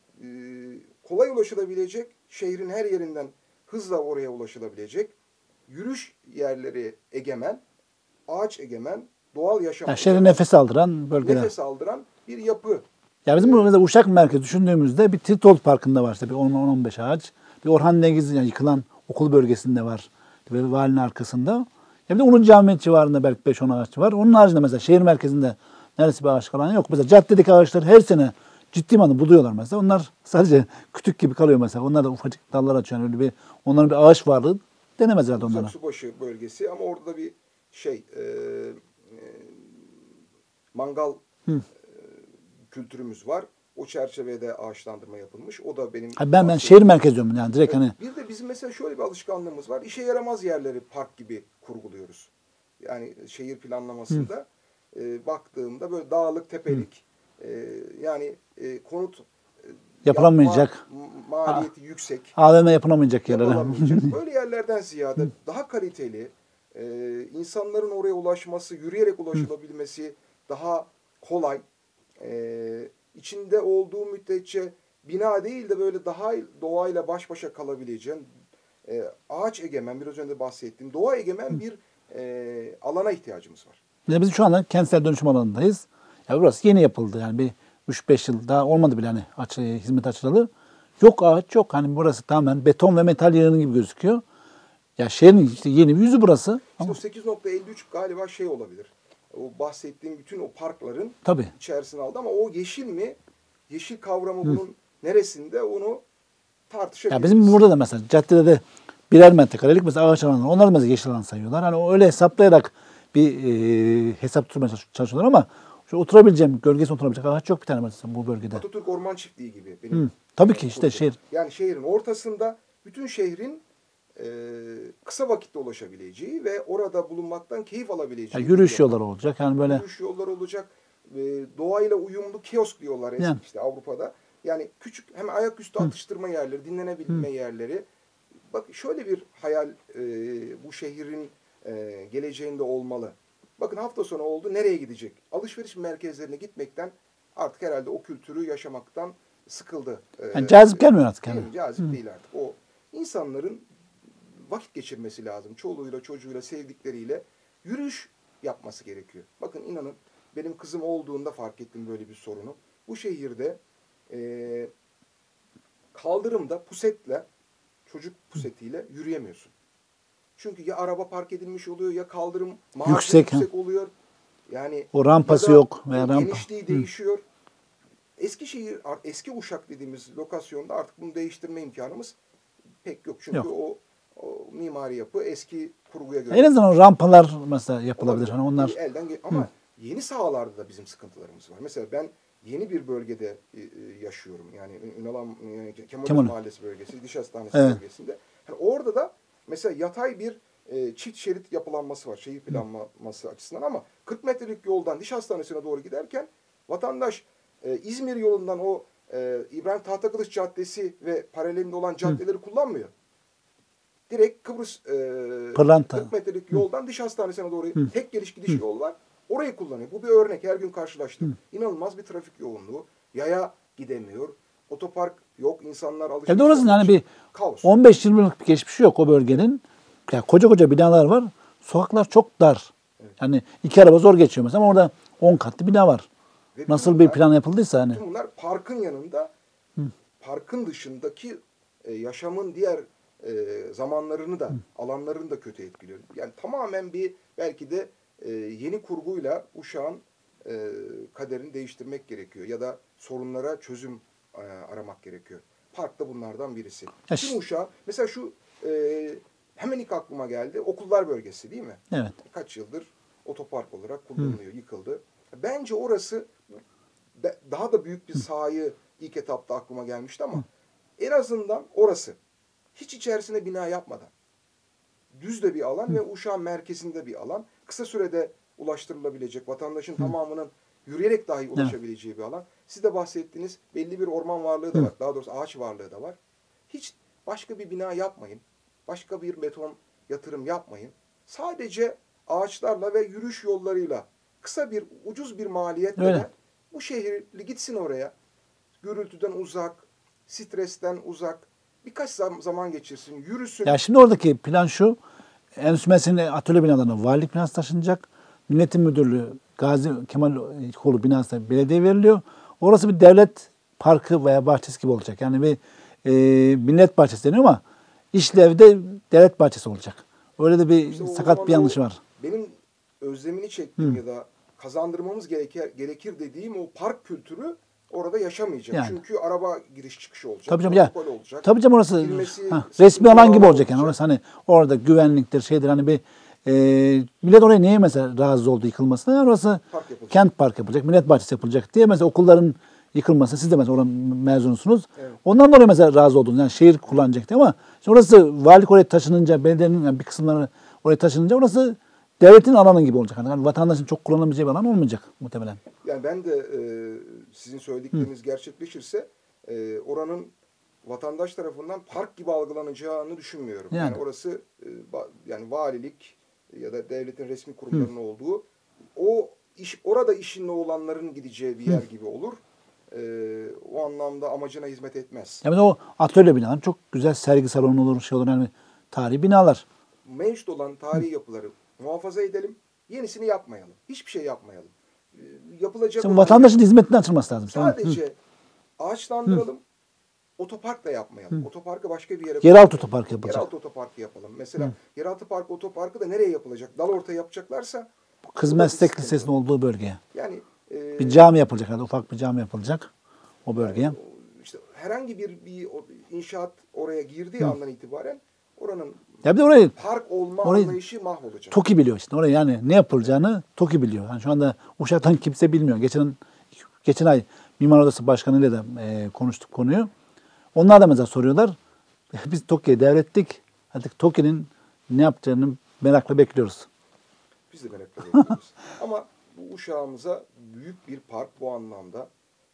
kolay ulaşılabilecek, şehrin her yerinden hızla oraya ulaşılabilecek, yürüyüş yerleri egemen, ağaç egemen, doğal yaşam Yani şehre nefes aldıran bölgeler. nefes aldıran bir yapı. Ya bizim burada mesela Uşak merkezi düşündüğümüzde bir Tritol Parkı'nda var işte bir 10-15 ağaç. Bir Orhan Dengiz, yani yıkılan okul bölgesinde var. Ve valinin arkasında. Ya bir de Ulu Cami civarında belki 5-10 ağaç var. Onun haricinde mesela şehir merkezinde neredeyse bir ağaç kalan yok. Mesela caddedeki ağaçlar her sene ciddi manada buluyorlar mesela. Onlar sadece kütük gibi kalıyor mesela. Onlar da ufacık dallar açıyor. Yani öyle bir, onların bir ağaç varlığı denemez herhalde onlara. Subaşı bölgesi, ama orada da bir mangal kültürümüz var. O çerçevede ağaçlandırma yapılmış. O da benim... Ben şehir merkezi diyorum yani direkt hani. Bir de bizim mesela şöyle bir alışkanlığımız var. İşe yaramaz yerleri park gibi kurguluyoruz. Yani şehir planlamasında baktığımda böyle dağlık, tepelik, yani konut Yapılamayacak. maliyeti yüksek. AVM yapılamayacak yerler. Yapılamayacak. Böyle yerlerden ziyade daha kaliteli, insanların oraya ulaşması, yürüyerek ulaşılabilmesi daha kolay, içinde olduğu müddetçe bina değil de böyle daha doğayla baş başa kalabileceğin, ağaç egemen, biraz önce bahsettiğim doğa egemen bir alana ihtiyacımız var. Biz şu anda kentsel dönüşüm alanındayız. Ya burası yeni yapıldı yani bir 3-5 yıl daha olmadı bile hani hizmet açılalı. Yok ağaç yok. Hani burası tamamen beton ve metal yığını gibi gözüküyor. Ya şehrin işte yeni bir yüzü burası. İşte o 8.53 galiba şey olabilir. O bahsettiğim bütün o parkların Tabii. içerisine aldı, ama o yeşil mi? Yeşil kavramı bunun neresinde, onu tartışabiliriz. Ya bizim burada da mesela caddede de birer metrekarelik mesela ağaç alanları. Onlar da mesela yeşil alan sayıyorlar. Hani öyle hesaplayarak bir hesap tutmaya çalışıyorlar ama şu oturabileceğim, gölgesine oturabilecek ağaç yok bir tane mesela bu bölgede. Atatürk Orman Çiftliği gibi. Benim Tabii ki işte şehir. Yani şehrin ortasında, bütün şehrin kısa vakitte ulaşabileceği ve orada bulunmaktan keyif alabileceği. Ya yürüyüş yolları olacak. Yani böyle yürüyüş yolları olacak. Doğayla uyumlu kiosk diyorlar yani. işte Avrupa'da. Yani küçük hem ayaküstü atıştırma yerleri, dinlenebilme yerleri. Bak şöyle bir hayal bu şehrin geleceğinde olmalı. Bakın hafta sonu oldu, nereye gidecek? Alışveriş merkezlerine gitmekten artık herhalde o kültürü yaşamaktan sıkıldı. Yani cazip gelmiyor artık yani. Cazip değil artık. O insanların vakit geçirmesi lazım. Çoluğuyla, çocuğuyla, sevdikleriyle yürüyüş yapması gerekiyor. Bakın inanın, benim kızım olduğunda fark ettim böyle bir sorunu. Bu şehirde kaldırımda pusetle, çocuk pusetiyle yürüyemiyorsun. Çünkü ya araba park edilmiş oluyor, ya kaldırım yüksek oluyor. Yani o rampası yok veya rampa. Genişliği değişiyor. Eskişehir, eski Uşak dediğimiz lokasyonda artık bunu değiştirme imkanımız pek yok. Çünkü Yok. o mimari yapı eski kurguya göre. En azından o rampalar mesela yapılabilir. Hani onlar Ama yeni sahalarda da bizim sıkıntılarımız var. Mesela ben yeni bir bölgede yaşıyorum. Yani Ünalan Kemal Mahallesi bölgesi, Diş Hastanesi bölgesinde. Yani orada da mesela yatay bir çift şerit yapılanması var şehir planlaması açısından, ama 40 metrelik yoldan Diş Hastanesi'ne doğru giderken vatandaş İzmir yolundan o İbrahim Tahtakılıç Caddesi ve paralelinde olan caddeleri kullanmıyor. Direkt Kıbrıs 40 metrelik yoldan Diş Hastanesi'ne doğru tek geliş gidiş yol var. Orayı kullanıyor. Bu bir örnek. Her gün karşılaştım. İnanılmaz bir trafik yoğunluğu. Yaya gidemiyor. Otopark yok. İnsanlar alışveriş. Ya doğrusu yani bir kaos. 15-20 yıllık bir geçmişi yok o bölgenin. Yani koca koca binalar var. Sokaklar çok dar. Evet. Yani 2 araba zor geçiyor mesela, ama orada 10 katlı bina var. Ve nasıl bir plan yapıldıysa hani. Bunlar parkın yanında, parkın dışındaki yaşamın diğer zamanlarını da, alanlarını da kötü etkiliyor. Yani tamamen bir belki de yeni kurguyla Uşak'ın kaderini değiştirmek gerekiyor. Ya da sorunlara çözüm aramak gerekiyor. Park da bunlardan birisi. Tüm Uşak, mesela şu hemen ilk aklıma geldi. Okullar bölgesi değil mi? Evet. Kaç yıldır otopark olarak kullanılıyor, yıkıldı. Bence orası daha da büyük bir sahayı ilk etapta aklıma gelmişti, ama en azından orası hiç içerisine bina yapmadan düz de bir alan ve Uşak'ın merkezinde bir alan. Kısa sürede ulaştırılabilecek, vatandaşın tamamının yürüyerek dahi ulaşabileceği bir alan. Siz de bahsettiğiniz belli bir orman varlığı da var. Daha doğrusu ağaç varlığı da var. Hiç başka bir bina yapmayın. Başka bir beton yatırım yapmayın. Sadece ağaçlarla ve yürüyüş yollarıyla kısa bir, ucuz bir maliyetle de bu şehirli gitsin oraya. Gürültüden uzak, stresten uzak. Birkaç zaman geçirsin, yürüsün. Ya şimdi oradaki plan şu. Enstitüsü'nün atölye binalarına valilik binası taşınacak. Milletin Müdürlüğü Gazi Kemal Kolu binası belediye veriliyor. Orası bir devlet parkı veya bahçesi gibi olacak. Yani bir millet bahçesi deniyor ama işlevde devlet bahçesi olacak. Öyle de bir İşte sakat bir yanlışı var. Benim özlemini çektiğim ya da kazandırmamız gerekir dediğim o park kültürü orada yaşamayacak. Yani. Çünkü araba giriş çıkışı olacak. Tabii canım, olacak. Tabii canım, orası resmi alan gibi olacak yani. Orası hani orada güvenliktir, şeydir, hani bir millet oraya niye mesela razı oldu yıkılmasına? Yani orası kent park yapılacak, millet bahçesi yapılacak diye mesela okulların yıkılması, siz de mesela oradan mezunsunuz. Evet. Ondan dolayı mesela razı oldunuz. Yani şehir kullanacak diye, ama orası valilik oraya taşınınca, belediyenin yani bir kısımları oraya taşınınca orası devletin alanı gibi olacak. Yani vatandaşın çok kullanabileceği bir alan olmayacak muhtemelen. Yani ben de sizin söyledikleriniz gerçekleşirse oranın vatandaş tarafından park gibi algılanacağını düşünmüyorum. Yani orası yani valilik ya da devletin resmi kurumlarının olduğu, o orada işinle olanların gideceği bir yer gibi olur. O anlamda amacına hizmet etmez. Yani o atölye binalar çok güzel, sergi salonu olur, şey olur, yani tarihi binalar. Mevcut olan tarihi yapıları muhafaza edelim. Yenisini yapmayalım. Hiçbir şey yapmayalım. Yapılacak olan vatandaşın hizmetine açılması lazım. Sadece ağaçlandıralım. Otopark da yapmayalım. Otoparkı başka bir yere koyalım. Yeraltı otoparkı yapılacak. Yeraltı otoparkı yapalım. Mesela yeraltı parkı, otoparkı da nereye yapılacak? Dalorta yapacaklarsa Kız Meslek Lisesi'nin olduğu bölgeye. Yani bir cami yapılacak. Yani ufak bir cami yapılacak o bölgeye. Yani, işte herhangi bir inşaat oraya girdiği andan itibaren oranın ya bir de orayı, park olma anlayışı mahvolacak. TOKİ biliyor işte. Orayı yani ne yapılacağını TOKİ biliyor. Yani şu anda Uşak'tan kimse bilmiyor. Geçen ay Mimar Odası Başkanı'yla da konuştuk konuyu. Onlar da mesela soruyorlar. Biz TOKİ'ye devrettik. Artık TOKİ'nin ne yapacağını merakla bekliyoruz. Biz de merakla bekliyoruz. Ama bu Uşak'ımıza büyük bir park bu anlamda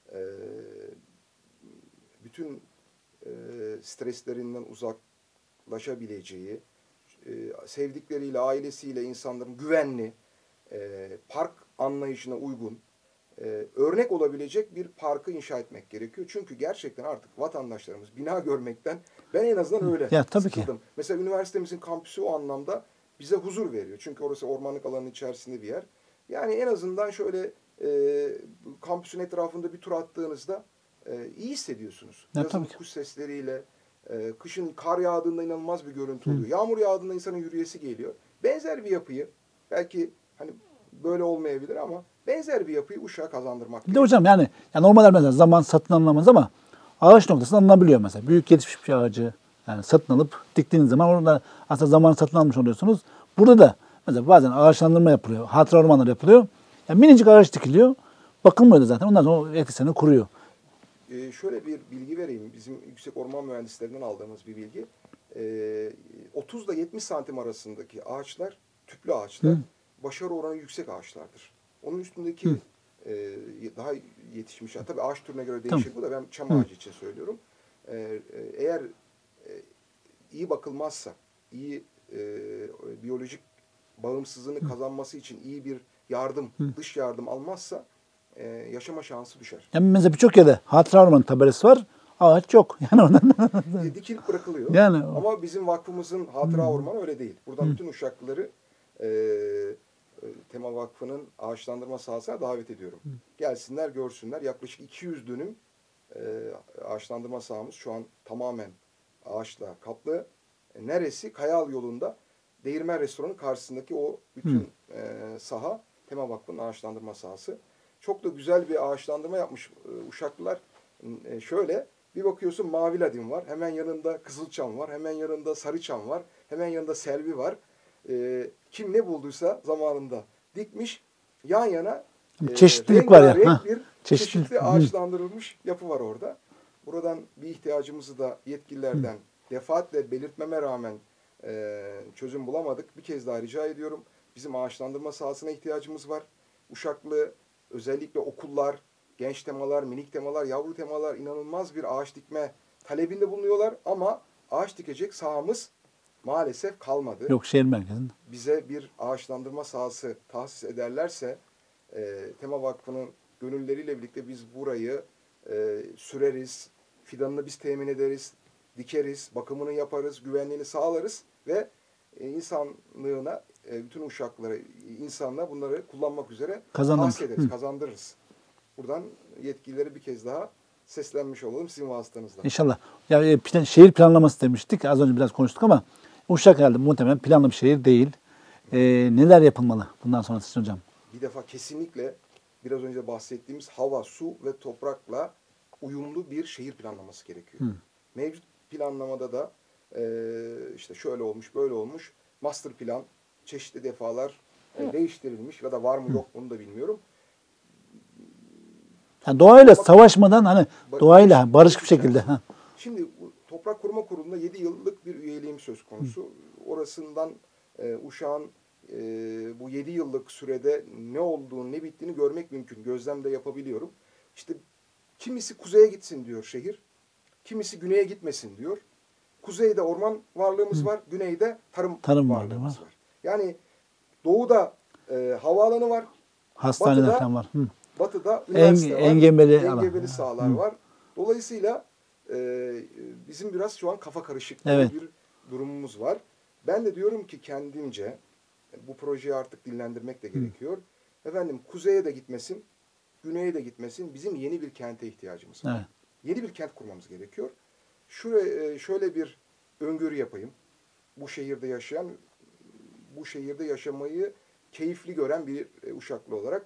bütün streslerinden uzaklaşabileceği, sevdikleriyle, ailesiyle insanların güvenli, park anlayışına uygun, örnek olabilecek bir parkı inşa etmek gerekiyor. Çünkü gerçekten artık vatandaşlarımız bina görmekten, ben en azından öyle sıkıldım. Mesela üniversitemizin kampüsü o anlamda bize huzur veriyor. Çünkü orası ormanlık alanın içerisinde bir yer. Yani en azından şöyle kampüsün etrafında bir tur attığınızda iyi hissediyorsunuz. Yazın kuş sesleriyle, kışın kar yağdığında inanılmaz bir görüntü oluyor. Yağmur yağdığında insanın yürüyesi geliyor. Benzer bir yapıyı belki hani böyle olmayabilir ama benzer bir yapıyı Uşak'a kazandırmak Bir de hocam yani normalde mesela zaman satın alınamaz ama ağaç noktasında alınabiliyor mesela. Büyük yetişmiş bir ağacı yani satın alıp diktiğiniz zaman orada aslında zamanı satın almış oluyorsunuz. Burada da mesela bazen ağaçlandırma yapılıyor. Hatıra ormanlar yapılıyor. Yani minicik ağaç dikiliyor. Bakılmıyor da zaten. Ondan sonra o etkisini kuruyor. Şöyle bir bilgi vereyim. Bizim yüksek orman mühendislerinden aldığımız bir bilgi. 30 ile 70 santim arasındaki ağaçlar, tüplü ağaçlar, başarı oranı yüksek ağaçlardır. Onun üstündeki daha yetişmiş, tabii ağaç türüne göre değişir bu da, ben çam ağacı için söylüyorum. Eğer iyi bakılmazsa, iyi biyolojik bağımsızlığını kazanması için iyi bir yardım, dış yardım almazsa yaşama şansı düşer. Yani mesela birçok yerde hatıra ormanı tabelası var. Ağaç yok. Yani ondan Dikilip bırakılıyor. Yani ama bizim vakfımızın hatıra ormanı öyle değil. Buradan bütün Uşaklıları Tema Vakfı'nın ağaçlandırma sahasına davet ediyorum. Gelsinler, görsünler. Yaklaşık 200 dönüm ağaçlandırma sahamız şu an tamamen ağaçla kaplı. Neresi? Kayal yolunda Değirmen Restoranı karşısındaki o bütün saha Tema Vakfı'nın ağaçlandırma sahası. Çok da güzel bir ağaçlandırma yapmış Uşaklılar. Şöyle bir bakıyorsun, mavi ladin var. Hemen yanında kızılçam var. Hemen yanında sarıçam var. Hemen yanında selvi var. Kim ne bulduysa zamanında dikmiş. Yan yana çeşitlilik var ya. Bir çeşitli ağaçlandırılmış yapı var orada. Buradan bir ihtiyacımızı da yetkililerden defaatle belirtmeme rağmen çözüm bulamadık. Bir kez daha rica ediyorum. Bizim ağaçlandırma sahasına ihtiyacımız var. Uşaklı, özellikle okullar, genç temalar, minik temalar, yavru temalar inanılmaz bir ağaç dikme talebinde bulunuyorlar ama ağaç dikecek sahamız maalesef kalmadı. Yok, şehir merkezinde. Bize bir ağaçlandırma sahası tahsis ederlerse Tema Vakfı'nın gönülleriyle birlikte biz burayı süreriz, fidanını biz temin ederiz, dikeriz, bakımını yaparız, güvenliğini sağlarız ve insanlığına, bütün Uşaklılara, insanlığa bunları kullanmak üzere tahsis ederiz, kazandırırız. Buradan yetkilileri bir kez daha seslenmiş olalım sizin vasıtanızla. İnşallah. Ya şehir planlaması demiştik. Az önce biraz konuştuk ama Uşak herhalde muhtemelen planlı bir şehir değil. Neler yapılmalı bundan sonrası hocam? Bir defa kesinlikle biraz önce bahsettiğimiz hava, su ve toprakla uyumlu bir şehir planlaması gerekiyor. Mevcut planlamada da işte şöyle olmuş, böyle olmuş. Master plan çeşitli defalar değiştirilmiş ya da var mı yok onu da bilmiyorum. Yani doğayla savaşmadan hani doğayla barışık bir şekilde. Şimdi Toprak Koruma Kurulu'nda 7 yıllık bir üyeliğim söz konusu. Orasından Uşak'ın bu 7 yıllık sürede ne olduğunu, ne bittiğini görmek mümkün. Gözlemde yapabiliyorum. İşte kimisi kuzeye gitsin diyor şehir. Kimisi güneye gitmesin diyor. Kuzeyde orman varlığımız var. Güneyde tarım varlığımız var. Yani doğuda havaalanı var. Hastaneler falan var. Batıda üniversite var. Engebeli sahalar var. Dolayısıyla bizim biraz şu an kafa karışık bir durumumuz var. Ben de diyorum ki kendimce bu projeyi artık dinlendirmek de gerekiyor. Efendim kuzeye de gitmesin, güneye de gitmesin. Bizim yeni bir kente ihtiyacımız var. Yeni bir kent kurmamız gerekiyor. Şöyle bir öngörü yapayım. Bu şehirde yaşamayı keyifli gören bir Uşaklı olarak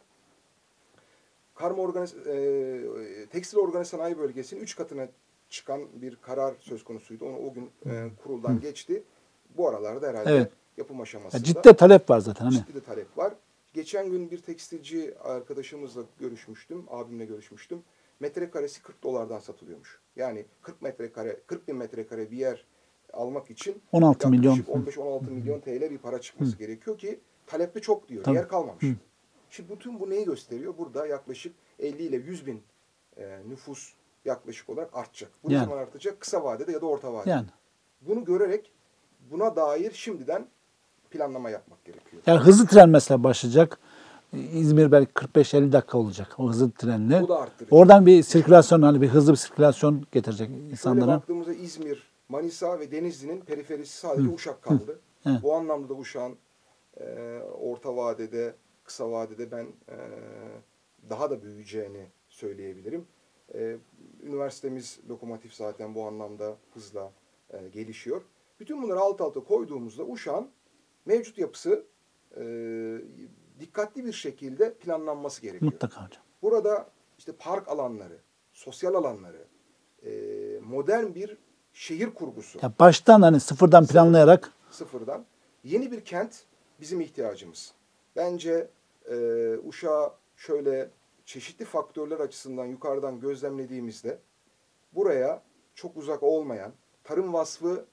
tekstil organize sanayi bölgesinin 3 katına çıkan bir karar söz konusuydu. Onu o gün kuruldan geçti. Bu aralarda herhalde yapım aşamasında. Ciddi talep var zaten. Ciddi de talep var. Geçen gün bir tekstilci arkadaşımızla görüşmüştüm, abimle görüşmüştüm. Metrekaresi $40'dan satılıyormuş. Yani 40 bin metrekare bir yer almak için 16 milyon. 15-16 milyon TL bir para çıkması gerekiyor ki talepte çok diyor. Yer kalmamış. Şimdi bütün bu neyi gösteriyor? Burada yaklaşık 50 ile 100 bin nüfus yaklaşık olarak artacak. Bu ne zaman artacak? Kısa vadede ya da orta vadede. Bunu görerek buna dair şimdiden planlama yapmak gerekiyor. Yani hızlı tren mesela başlayacak. İzmir belki 45-50 dakika olacak o hızlı trenle. Bu da arttıracak. Oradan bir sirkülasyon, hani bir hızlı bir sirkülasyon getirecek insanlara. Şöyle baktığımızda İzmir, Manisa ve Denizli'nin periferisi sadece Uşak kaldı. Bu anlamda da Uşak'ın orta vadede, kısa vadede ben daha da büyüyeceğini söyleyebilirim. Üniversitemiz lokomotif zaten bu anlamda hızla gelişiyor. Bütün bunları alt alta koyduğumuzda Uşak'ın mevcut yapısı dikkatli bir şekilde planlanması gerekiyor. Mutlaka hocam. Burada işte park alanları, sosyal alanları, modern bir şehir kurgusu. Ya baştan hani sıfırdan planlayarak Sıfırdan yeni bir kent bizim ihtiyacımız. Bence Uşak'ı şöyle çeşitli faktörler açısından yukarıdan gözlemlediğimizde buraya çok uzak olmayan, tarım vasfı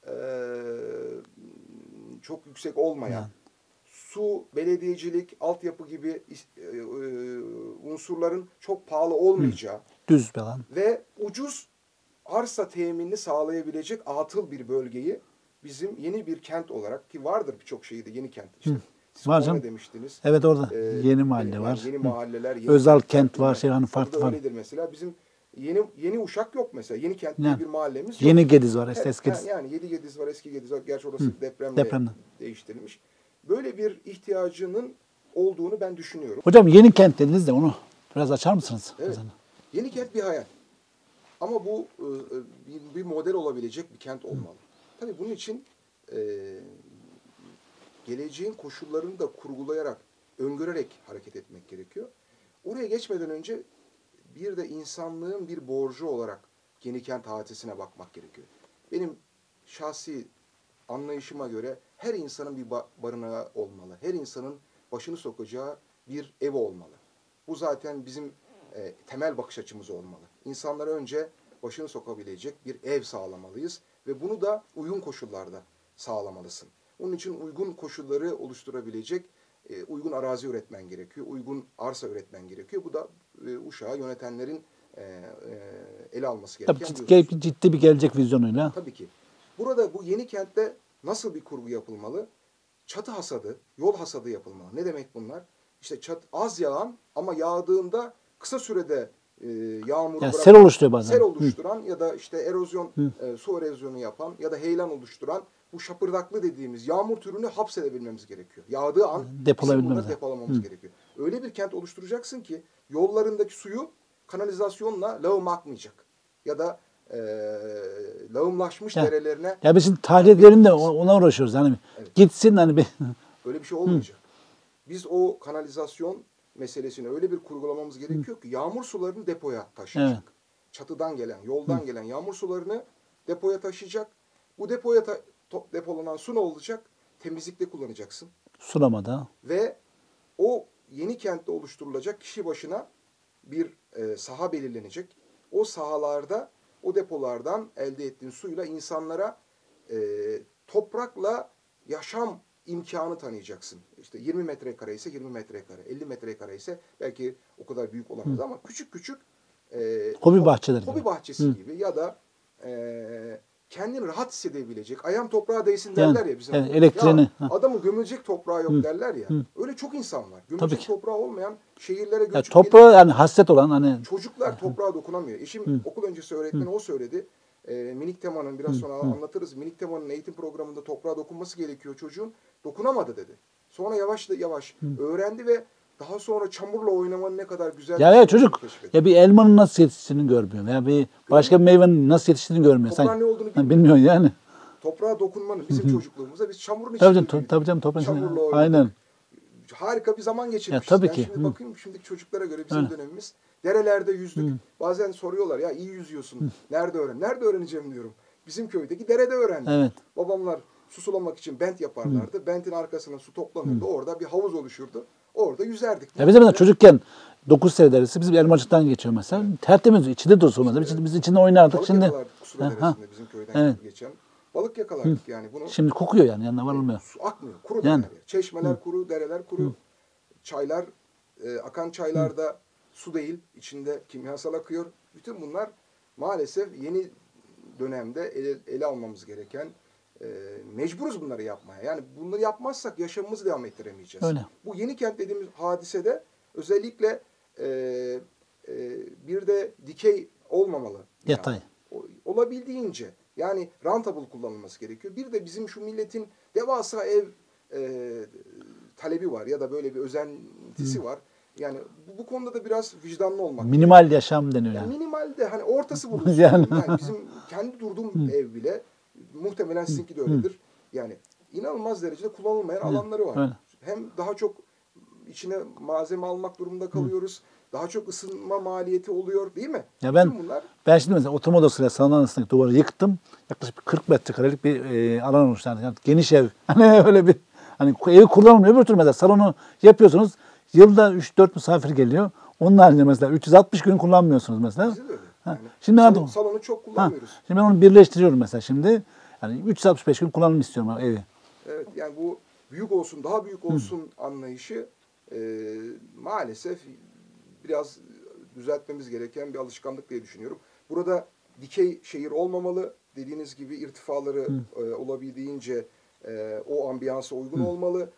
çok yüksek olmayan, su, belediyecilik, altyapı gibi unsurların çok pahalı olmayacağı düz bir alan. ve ucuz arsa teminini sağlayabilecek atıl bir bölgeyi bizim yeni bir kent olarak, ki vardır birçok şehirde yeni kent işte. Siz Var Konya canım. demiştiniz. Evet orada yeni mahalle Yani var. yeni mahalleler, yeni Özel kentler, kent var, bilmem. hani Burada farklı farklı. öyledir mesela. Bizim yeni Uşak yok mesela. Yeni kent diye Yani bir mahallemiz yok. Yeni Gediz var, işte eski Gediz. Yani Yedi Gediz var, eski Gediz var. Gerçi orası depremle değiştirilmiş. Böyle bir ihtiyacının olduğunu ben düşünüyorum. Hocam yeni kent dediniz de onu biraz açar mısınız? Evet. Yeni kent bir hayal. Ama bu bir model olabilecek bir kent olmalı. Tabii bunun için geleceğin koşullarını da kurgulayarak, öngörerek hareket etmek gerekiyor. Oraya geçmeden önce bir de insanlığın bir borcu olarak yeni kent hadisesine bakmak gerekiyor. Benim şahsi anlayışıma göre her insanın bir barınağı olmalı. Her insanın başını sokacağı bir ev olmalı. Bu zaten bizim temel bakış açımız olmalı. İnsanlara önce başını sokabilecek bir ev sağlamalıyız ve bunu da uygun koşullarda sağlamalısın. Onun için uygun koşulları oluşturabilecek uygun arazi üretmen gerekiyor, uygun arsa üretmen gerekiyor. Bu da Uşak'ı yönetenlerin ele alması gereken bir husus. Ciddi bir gelecek vizyonuyla. Tabii ki. Burada bu yeni kentte nasıl bir kurgu yapılmalı? Çatı hasadı, yol hasadı yapılmalı. Ne demek bunlar? İşte az yağan ama yağdığında kısa sürede yağmur Yani sel oluşturuyor bazen. Sel oluşturan ya da işte erozyon, su erozyonu yapan ya da heyelan oluşturan bu şapırdaklı dediğimiz yağmur türünü hapsedebilmemiz gerekiyor. Yağdığı an bizim bunları depolamamız gerekiyor. Öyle bir kent oluşturacaksın ki yollarındaki suyu kanalizasyonla lağım akmayacak. Ya da lağımlaşmış derelerine... Ya biz şimdi tahliyelerin de ona uğraşıyoruz. Yani gitsin hani bir... Öyle bir şey olmayacak. Biz o kanalizasyon meselesini öyle bir kurgulamamız gerekiyor ki yağmur sularını depoya taşıyacak. Evet. Çatıdan gelen, yoldan gelen yağmur sularını depoya taşıyacak. Bu depoya depolanan su ne olacak? Temizlikte kullanacaksın. Sulamada. Ve o yeni kentte oluşturulacak kişi başına bir saha belirlenecek. O sahalarda, o depolardan elde ettiğin suyla insanlara toprakla yaşam imkanı tanıyacaksın. İşte 20 metrekare ise 20 metrekare, 50 metrekare ise belki o kadar büyük olamaz ama küçük küçük hobi bahçeleri hobi bahçesi gibi ya da kendini rahat hissedebilecek, ayağım toprağa değsin derler ya bizim. Evet, elektriğini. Adamı gömülecek toprağı yok derler ya. Öyle çok insan var. Gömülecek toprağı olmayan şehirlere göçüp toprağa yani hasret olan hani çocuklar toprağa dokunamıyor. Eşim okul öncesi öğretmeni o söyledi. Minik Tema'nın biraz sonra anlatırız. Minik Tema'nın eğitim programında toprağa dokunması gerekiyor çocuğun. Dokunamadı dedi. Sonra yavaş yavaş öğrendi ve daha sonra çamurla oynamanın ne kadar güzel ya çocuk ya bir elmanın nasıl yetiştiğini görmüyor. Ya bir başka bir meyvenin nasıl yetiştiğini görmüyor. Toprağın ne olduğunu bilmiyor. Bilmiyorsun yani. Toprağa dokunmanın bizim çocukluğumuzda biz çamurun içinde tabii canım toprağın çamurla oynadık. Aynen. Harika bir zaman geçirmişiz. Tabii ben ki. Şimdi bakayım şimdiki çocuklara göre bizim dönemimiz derelerde yüzdük. Bazen soruyorlar ya iyi yüzüyorsun. Nerede öğren? Nerede öğreneceğim diyorum. Bizim köydeki derede öğrendim. Evet. Babamlar su sulamak için bent yaparlardı. Bentin arkasına su toplanırdı. Orada bir havuz oluşurdu. Orada yüzerdik. Ya biz de çocukken 9 sene derisi bizim Elmacık'tan geçiyor mesela. Tertemiz içinde dursun olmaz. Biz içinde oynardık. Balık şimdi yakalardık Kusura Deresi'nde bizim köyden geçen. Balık yakalardık yani bunu. Şimdi kokuyor yani yanına varılmıyor. Su akmıyor. Kuru yani. Çeşmeler kuru, dereler kuru. Çaylar, akan çaylarda su değil, içinde kimyasal akıyor. Bütün bunlar maalesef yeni dönemde ele almamız gereken, mecburuz bunları yapmaya. Yani bunları yapmazsak yaşamımızı devam ettiremeyeceğiz. Öyle. Bu yeni kent dediğimiz hadisede özellikle bir de dikey olmamalı. Yatay. Yani, olabildiğince yani rentable kullanılması gerekiyor. Bir de bizim şu milletin devasa ev talebi var ya da böyle bir özentisi var. Yani bu konuda da biraz vicdanlı olmak. Minimal yaşam deniyor yani. Minimal de hani ortası bulunsun. Yani. Yani bizim kendi durduğum ev bile muhtemelen sizinki de öyledir. Yani inanılmaz derecede kullanılmayan alanları var. Öyle. Hem daha çok içine malzeme almak durumunda kalıyoruz. Daha çok ısınma maliyeti oluyor değil mi? Ya Bütün bunlar ben şimdi mesela oturma odasıyla salon arasındaki duvarı yıktım. Yaklaşık 40 metrekarelik bir alan oluştu. Yani geniş ev. Hani öyle bir hani evi kullanılmıyor. Öbür türlü mesela salonu yapıyorsunuz. Yılda 3-4 misafir geliyor. Onun haricinde mesela 360 gün kullanmıyorsunuz mesela. bize de öyle. Ha, Yani şimdi ben salonu çok kullanmıyoruz. şimdi ben onu birleştiriyorum mesela şimdi. Yani 365 gün kullanımı istiyorum evi. Evet, yani bu büyük olsun, daha büyük olsun anlayışı maalesef biraz düzeltmemiz gereken bir alışkanlık diye düşünüyorum. Burada dikey şehir olmamalı. Dediğiniz gibi irtifaları olabildiğince o ambiyansa uygun olmalı.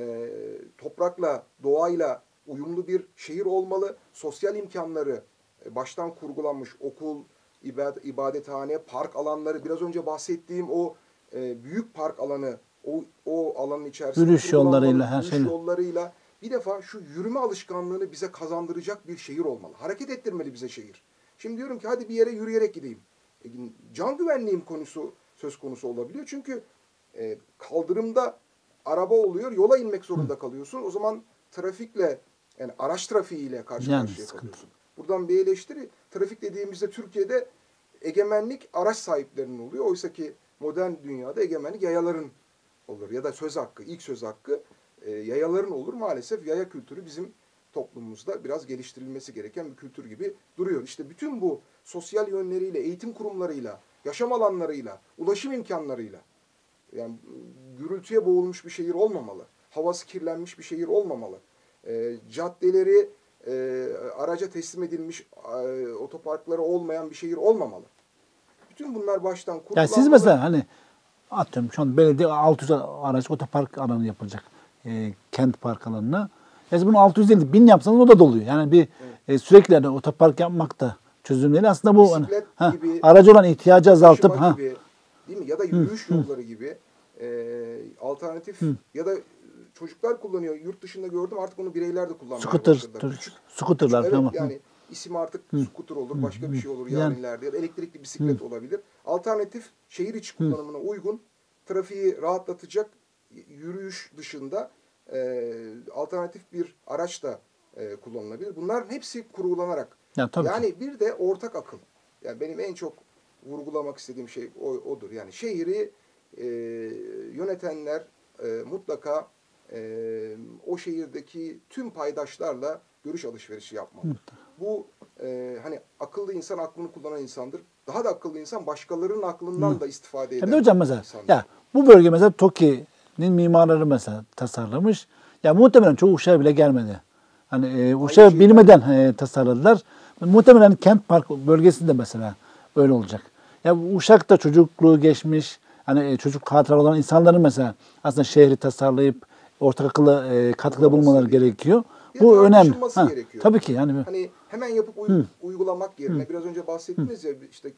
Toprakla, doğayla uyumlu bir şehir olmalı. Sosyal imkanları baştan kurgulanmış okul, ibadethane, park alanları, biraz önce bahsettiğim o büyük park alanı, o alanın içerisinde Yürüyüş yollarıyla, her yürüyüş şeyle. yollarıyla bir defa şu yürüme alışkanlığını bize kazandıracak bir şehir olmalı. Hareket ettirmeli bize şehir. Şimdi diyorum ki hadi bir yere yürüyerek gideyim. Can güvenliğim konusu söz konusu olabiliyor. Çünkü kaldırımda araba oluyor, yola inmek zorunda kalıyorsun. O zaman trafikle, yani araç trafiğiyle karşı karşıya kalıyorsun. Buradan bir eleştiri, trafik dediğimizde Türkiye'de egemenlik araç sahiplerinin oluyor. Oysa ki modern dünyada egemenlik yayaların olur. Ya da söz hakkı, ilk söz hakkı yayaların olur. Maalesef yaya kültürü bizim toplumumuzda biraz geliştirilmesi gereken bir kültür gibi duruyor. İşte bütün bu sosyal yönleriyle, eğitim kurumlarıyla, yaşam alanlarıyla, ulaşım imkanlarıyla, yani gürültüye boğulmuş bir şehir olmamalı. Havası kirlenmiş bir şehir olmamalı. Caddeleri araca teslim edilmiş otoparkları olmayan bir şehir olmamalı. Bütün bunlar baştan kurgulanmalı. Ya siz mesela hani atıyorum şu an belediye 600 araç otopark alanı yapılacak. Kent park alanına. Ya siz bunu 600 değil 1000 yapsanız o da doluyor. Yani bir sürekli hani otopark yapmak da çözüm değil. Aslında bu bisiklet hani, gibi, aracı olan ihtiyacı azaltıp gibi, değil mi? Ya da yürüyüş yolları gibi alternatif ya da çocuklar kullanıyor. Yurt dışında gördüm, artık onu bireyler de kullanmaya başladılar. Scooter'lar Evet, tamam. yani isim artık scooter olur, başka bir şey olur yarın ileride. Ya da elektrikli bisiklet olabilir. Alternatif, şehir içi kullanımına uygun, trafiği rahatlatacak yürüyüş dışında alternatif bir araç da kullanılabilir. Bunların hepsi kurgulanarak. Yani bir de ortak akıl. Yani benim en çok vurgulamak istediğim şey odur. Yani şehri yönetenler mutlaka o şehirdeki tüm paydaşlarla görüş alışverişi yapmalı. Bu hani akıllı insan aklını kullanan insandır. Daha da akıllı insan başkalarının aklından da istifade eden hocam mesela insandır. ya bu bölge mesela TOKİ'nin mimarları mesela tasarlamış. Ya muhtemelen çoğu Uşak'a bile gelmedi. Hani Uşak'ı bilmeden tasarladılar. Muhtemelen Kent Park bölgesinde mesela öyle olacak. Ya Uşak'ta çocukluğu geçmiş, hani çocuk hatıraları olan insanların mesela aslında şehri tasarlayıp ortak akıllı katkıda bulunmaları gerekiyor. Bu önemli. Gerekiyor. Tabii ki yani. Hani hemen yapıp uygulamak yerine biraz önce bahsettiniz ya işte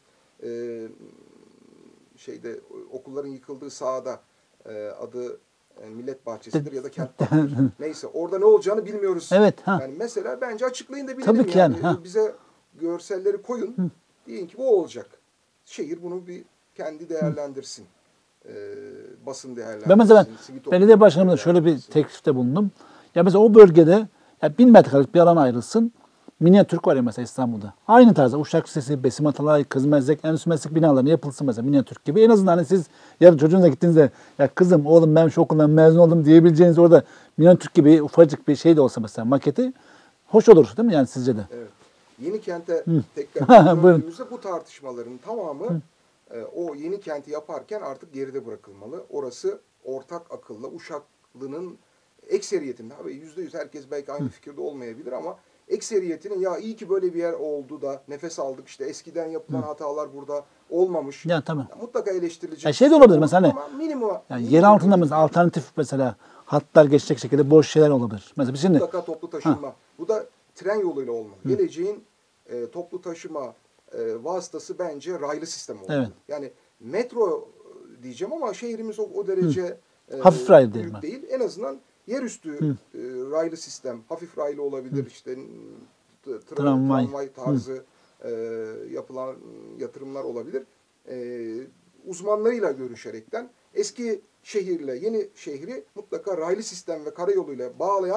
şeyde okulların yıkıldığı sahada adı Millet Bahçesi'dir ya da Kent Parkı'dır. Neyse orada ne olacağını bilmiyoruz. Evet. Yani mesela bence açıklayın da bilelim. Tabii ki yani. Bize görselleri koyun. Deyin ki bu olacak. Şehir bunu bir kendi değerlendirsin. Basın değerlendirsin. Ben mesela belediye başkanımda şöyle bir teklifte bulundum. Ya mesela o bölgede ya 1000 metrekarelik bir alan ayrılsın. Minyatürk var ya mesela İstanbul'da. Aynı tarzda Uşak Lisesi, Besim Atalay, Kız Meslek, Endüstri Meslek binalarını yapılsın mesela Minyatürk gibi. En azından hani siz yarın çocuğunuza gittiğinizde ya kızım oğlum ben şu okuldan mezun oldum diyebileceğiniz orada Minyatürk gibi ufacık bir şey de olsa mesela maketi hoş olur değil mi yani sizce de? Evet. Yeni kente tekrar döndüğümüzde bu tartışmaların tamamı o yeni kenti yaparken artık geride bırakılmalı. Orası ortak akılla Uşaklı'nın ekseriyetinde, abi %100 herkes belki aynı fikirde olmayabilir ama ekseriyetinin ya iyi ki böyle bir yer oldu da nefes aldık işte eskiden yapılan hatalar burada olmamış. Ya tamam. Ya, mutlaka eleştirilecek. Şey de olabilir mesela hani minimum yer altında mesela alternatif mesela hatlar geçecek şekilde boş şeyler olabilir. Mesela şimdi mutlaka toplu taşınma. Bu da tren yoluyla olmalı. Geleceğin toplu taşıma vasıtası bence raylı sistem olmalı. Evet. Yani metro diyeceğim ama şehrimiz o derece hafif raylı büyük değil. En azından yerüstü raylı sistem, hafif raylı olabilir. İşte tramvay tarzı yapılan yatırımlar olabilir. Uzmanlarıyla görüşerekten eski şehirle yeni şehri mutlaka raylı sistem ve karayoluyla bağlayan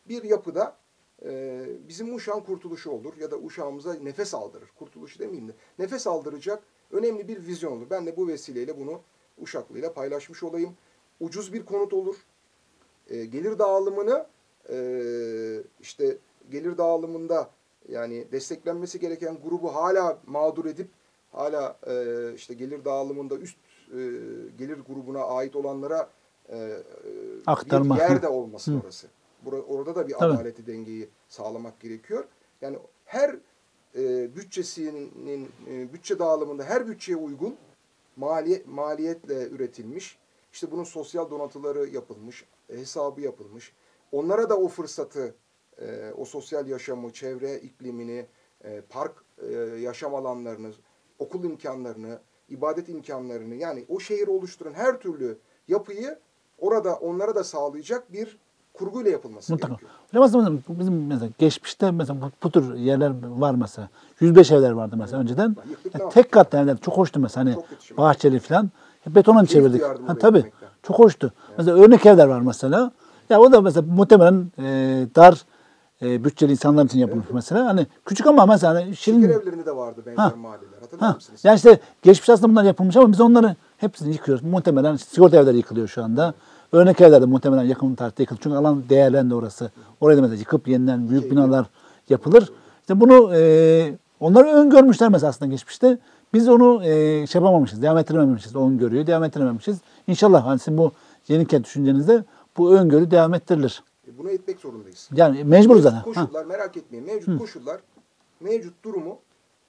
bir yapıda bizim Uşak'ın kurtuluşu olur ya da Uşak'ımıza nefes aldırır. Kurtuluşu demeyeyim de nefes aldıracak önemli bir vizyon olur. Ben de bu vesileyle bunu Uşaklı'yla paylaşmış olayım. Ucuz bir konut olur. Gelir dağılımını işte gelir dağılımında yani desteklenmesi gereken grubu hala mağdur edip hala işte gelir dağılımında üst gelir grubuna ait olanlara Aktarma. bir yer de olmasın orası. Orada da bir Tabii. adaleti, dengeyi sağlamak gerekiyor. Yani her bütçesinin bütçe dağılımında her bütçeye uygun maliyetle üretilmiş. İşte bunun sosyal donatıları yapılmış, hesabı yapılmış. Onlara da o fırsatı, o sosyal yaşamı, çevre iklimini, park yaşam alanlarını, okul imkanlarını, ibadet imkanlarını yani o şehri oluşturan her türlü yapıyı orada onlara da sağlayacak bir kurguyla yapılması Mutlaka. gerekiyor. Hocam aslında bizim mesela geçmişte mesela bu tür yerler var mesela. 105 evler vardı mesela önceden. Yıktık, Tek katlı evler çok hoştu mesela hani Çok kötü. bahçeli falan. Hep betona çevirdik. duyardım orayı Tabii. yıkmaktan. Çok hoştu. Mesela örnek evler var mesela. Ya o da mesela muhtemelen dar bütçeli insanlar için yapılmış mesela. Hani küçük ama mesela hani Şeker evlerinde de vardı benzer mahalleler. Hatırlar mısınız? yani işte geçmiş aslında bunlar yapılmış ama biz onları hepsini yıkıyoruz. Muhtemelen sigorta evleri yıkılıyor şu anda. Örnek evler de muhtemelen yakın tarihte yıkılır. Çünkü alan değerlendi orası. Oraya da mesela yıkıp yeniden büyük binalar yapılır. İşte bunu onlar öngörmüşler mesela aslında geçmişte. Biz onu şey yapamamışız, devam ettirememişiz. O öngörüyü devam ettirememişiz. İnşallah hani sizin bu yeni kent düşüncenizde bu öngörü devam ettirilir. Bunu etmek zorundayız. Yani mecburuz Mevcut zaten. koşullar merak etmeyin. Mevcut koşullar, mevcut durumu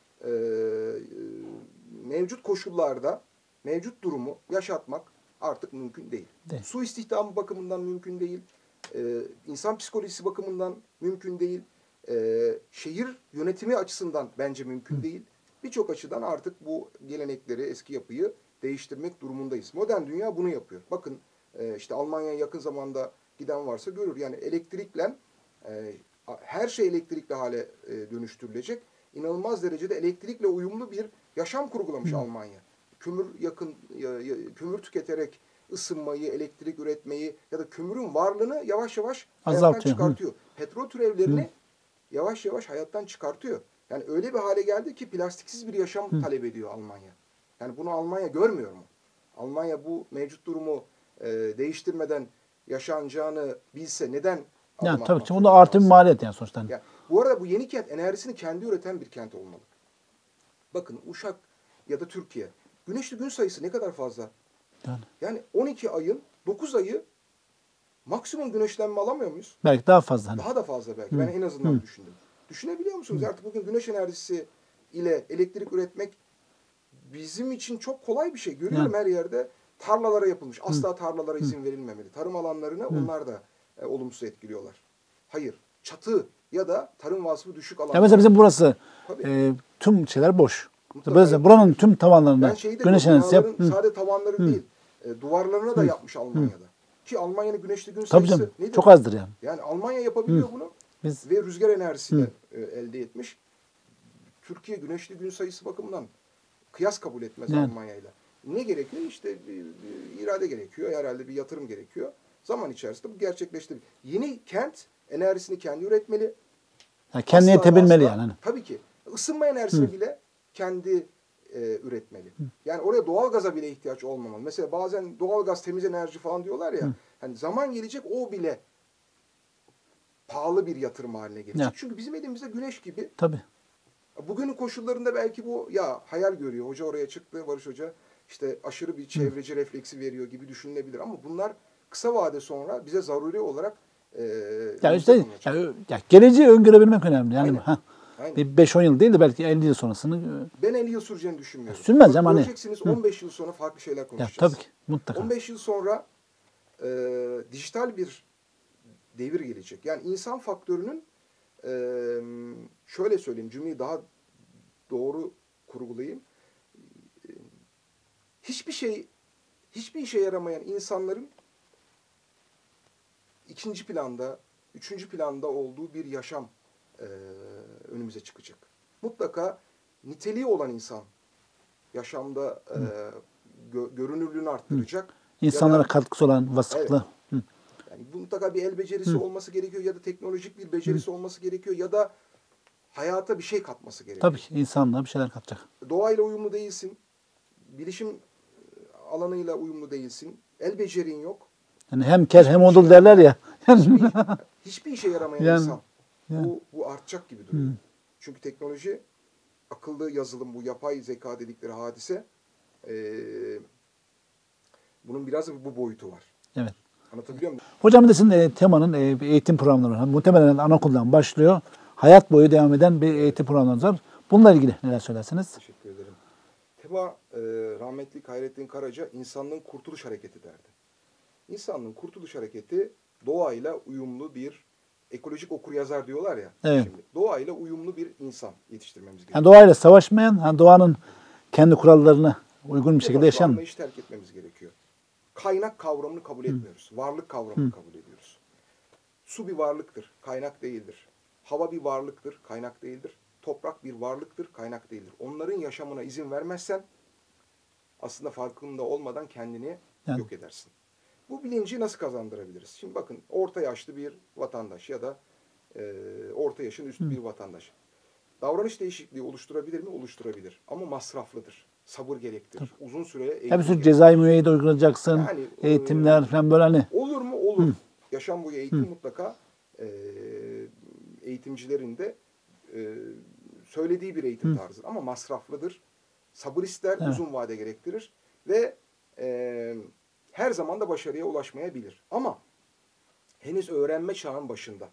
mevcut koşullarda mevcut durumu yaşatmak artık mümkün değil. Su istihdamı bakımından mümkün değil. İnsan psikolojisi bakımından mümkün değil. Şehir yönetimi açısından bence mümkün değil. Birçok açıdan artık bu gelenekleri, eski yapıyı değiştirmek durumundayız. Modern dünya bunu yapıyor. Bakın işte Almanya'ya yakın zamanda giden varsa görür. Yani elektrikle her şey elektrikli hale dönüştürülecek. İnanılmaz derecede elektrikle uyumlu bir yaşam kurgulamış Almanya. Kömür tüketerek ısınmayı, elektrik üretmeyi ya da kömürün varlığını yavaş yavaş hayattan çıkartıyor. Petrol türevlerini yavaş yavaş hayattan çıkartıyor. Yani öyle bir hale geldi ki plastiksiz bir yaşam talep ediyor Almanya. Yani bunu Almanya görmüyor mu? Almanya bu mevcut durumu değiştirmeden yaşanacağını bilse neden yani tabii ki bu da artı bir maliyet yani sonuçta. Yani, bu arada bu yeni kent enerjisini kendi üreten bir kent olmalı. Bakın Uşak ya da Türkiye. Güneşli gün sayısı ne kadar fazla? Yani 12 ayın 9 ayı maksimum güneşlenme alamıyor muyuz? Belki daha fazla. Daha da fazla belki. Ben en azından düşündüm. Düşünebiliyor musunuz? Artık bugün güneş enerjisi ile elektrik üretmek bizim için çok kolay bir şey. Görüyorum her yerde tarlalara yapılmış. Asla tarlalara izin verilmemeli. Tarım alanlarını onlar da olumsuz etkiliyorlar. Hayır. Çatı ya da tarım vasfı düşük alanlar. Ya mesela bizim burası tüm şeyler boş. Mesela buranın tüm tavanlarında güneş enerjisi yap. Sadece tavanları değil. Duvarlarına da yapmış Almanya'da. Ki Almanya'nın güneşli gün sayısı canım, nedir? çok azdır yani. Yani Almanya yapabiliyor bunu. Ve rüzgar enerjisi de elde etmiş. Türkiye güneşli gün sayısı bakımından kıyas kabul etmez Almanya'yla. Ne gerekiyor? İşte bir irade gerekiyor. Herhalde bir yatırım gerekiyor. Zaman içerisinde bu gerçekleşti. Yeni kent enerjisini kendi üretmeli. Yani kendi yetebilmeli yani. Hani. Tabii ki. Isınma enerjisini bile kendi üretmeli. Yani oraya doğalgaza bile ihtiyaç olmamalı. Mesela bazen doğalgaz temiz enerji falan diyorlar ya. Hani zaman gelecek o bile pahalı bir yatırım haline gelecek. Ya. Çünkü bizim elimizde güneş gibi. Tabii. Bugünün koşullarında belki bu hayal görüyor. Hoca oraya çıktı, Barış Hoca işte aşırı bir çevreci refleksi veriyor gibi düşünülebilir. Ama bunlar kısa vade sonra bize zaruri olarak ya işte geleceği öngörebilmek önemli. Yani Aynen. Bir 5-10 yıl değil de belki 50 yıl sonrasını. Ben 50 yıl süreceğini düşünmüyorum. Sürmez ama hani. Göreceksiniz 15 yıl sonra farklı şeyler konuşacağız. Ya, tabii ki mutlaka. 15 yıl sonra dijital bir devir gelecek. Yani insan faktörünün şöyle söyleyeyim, cümleyi daha doğru kurgulayayım. Hiçbir işe yaramayan insanların ikinci planda, üçüncü planda olduğu bir yaşam önümüze çıkacak. Mutlaka niteliği olan insan yaşamda görünürlüğünü arttıracak. İnsanlara katkısı olan vasıflı. Evet. Yani mutlaka bir el becerisi olması gerekiyor ya da teknolojik bir becerisi olması gerekiyor ya da hayata bir şey katması gerekiyor. Tabii ki insanlığa bir şeyler katacak. Doğayla uyumlu değilsin. Bilişim alanıyla uyumlu değilsin. El becerin yok. Yani hem kel hem Hiçbir odul işe derler ya. hiçbir işe yaramayan Yani- insan. yani. Bu artacak gibi duruyor. Çünkü teknoloji, akıllı yazılım, bu yapay zeka dedikleri hadise bunun biraz da bu boyutu var. Evet. Anlatabiliyor muyum? Hocam bir de sizin temanın bir eğitim programları var. Muhtemelen anaokuldan başlıyor. Hayat boyu devam eden bir eğitim programınız var. Bununla ilgili neler söylersiniz? Teşekkür ederim. Tema rahmetli Hayrettin Karaca insanlığın kurtuluş hareketi derdi. İnsanlığın kurtuluş hareketi doğayla uyumlu bir ekolojik okuryazar diyorlar ya. Evet. Şimdi doğayla uyumlu bir insan yetiştirmemiz gerekiyor. Yani doğayla savaşmayan, hani doğanın kendi kurallarına uygun bir şekilde yaşayan. Anlayışı terk etmemiz gerekiyor. Kaynak kavramını kabul etmiyoruz. Varlık kavramını kabul ediyoruz. Su bir varlıktır, kaynak değildir. Hava bir varlıktır, kaynak değildir. Toprak bir varlıktır, kaynak değildir. Onların yaşamına izin vermezsen aslında farkında olmadan kendini yok edersin. Bu bilinci nasıl kazandırabiliriz? Şimdi bakın, orta yaşlı bir vatandaş ya da orta yaşın üstü bir vatandaş. Davranış değişikliği oluşturabilir mi? Oluşturabilir. Ama masraflıdır. Sabır gerektirir. Uzun süreli eğitim Bir sürü gerektirir. cezai müeyyide uygulayacaksın. Yani, Eğitimler falan böyle hani. Olur mu? Olur. Yaşam boyu eğitim mutlaka eğitimcilerin de söylediği bir eğitim tarzıdır. Ama masraflıdır. Sabır ister, uzun vade gerektirir. Ve her zaman da başarıya ulaşmayabilir. Ama henüz öğrenme çağın başında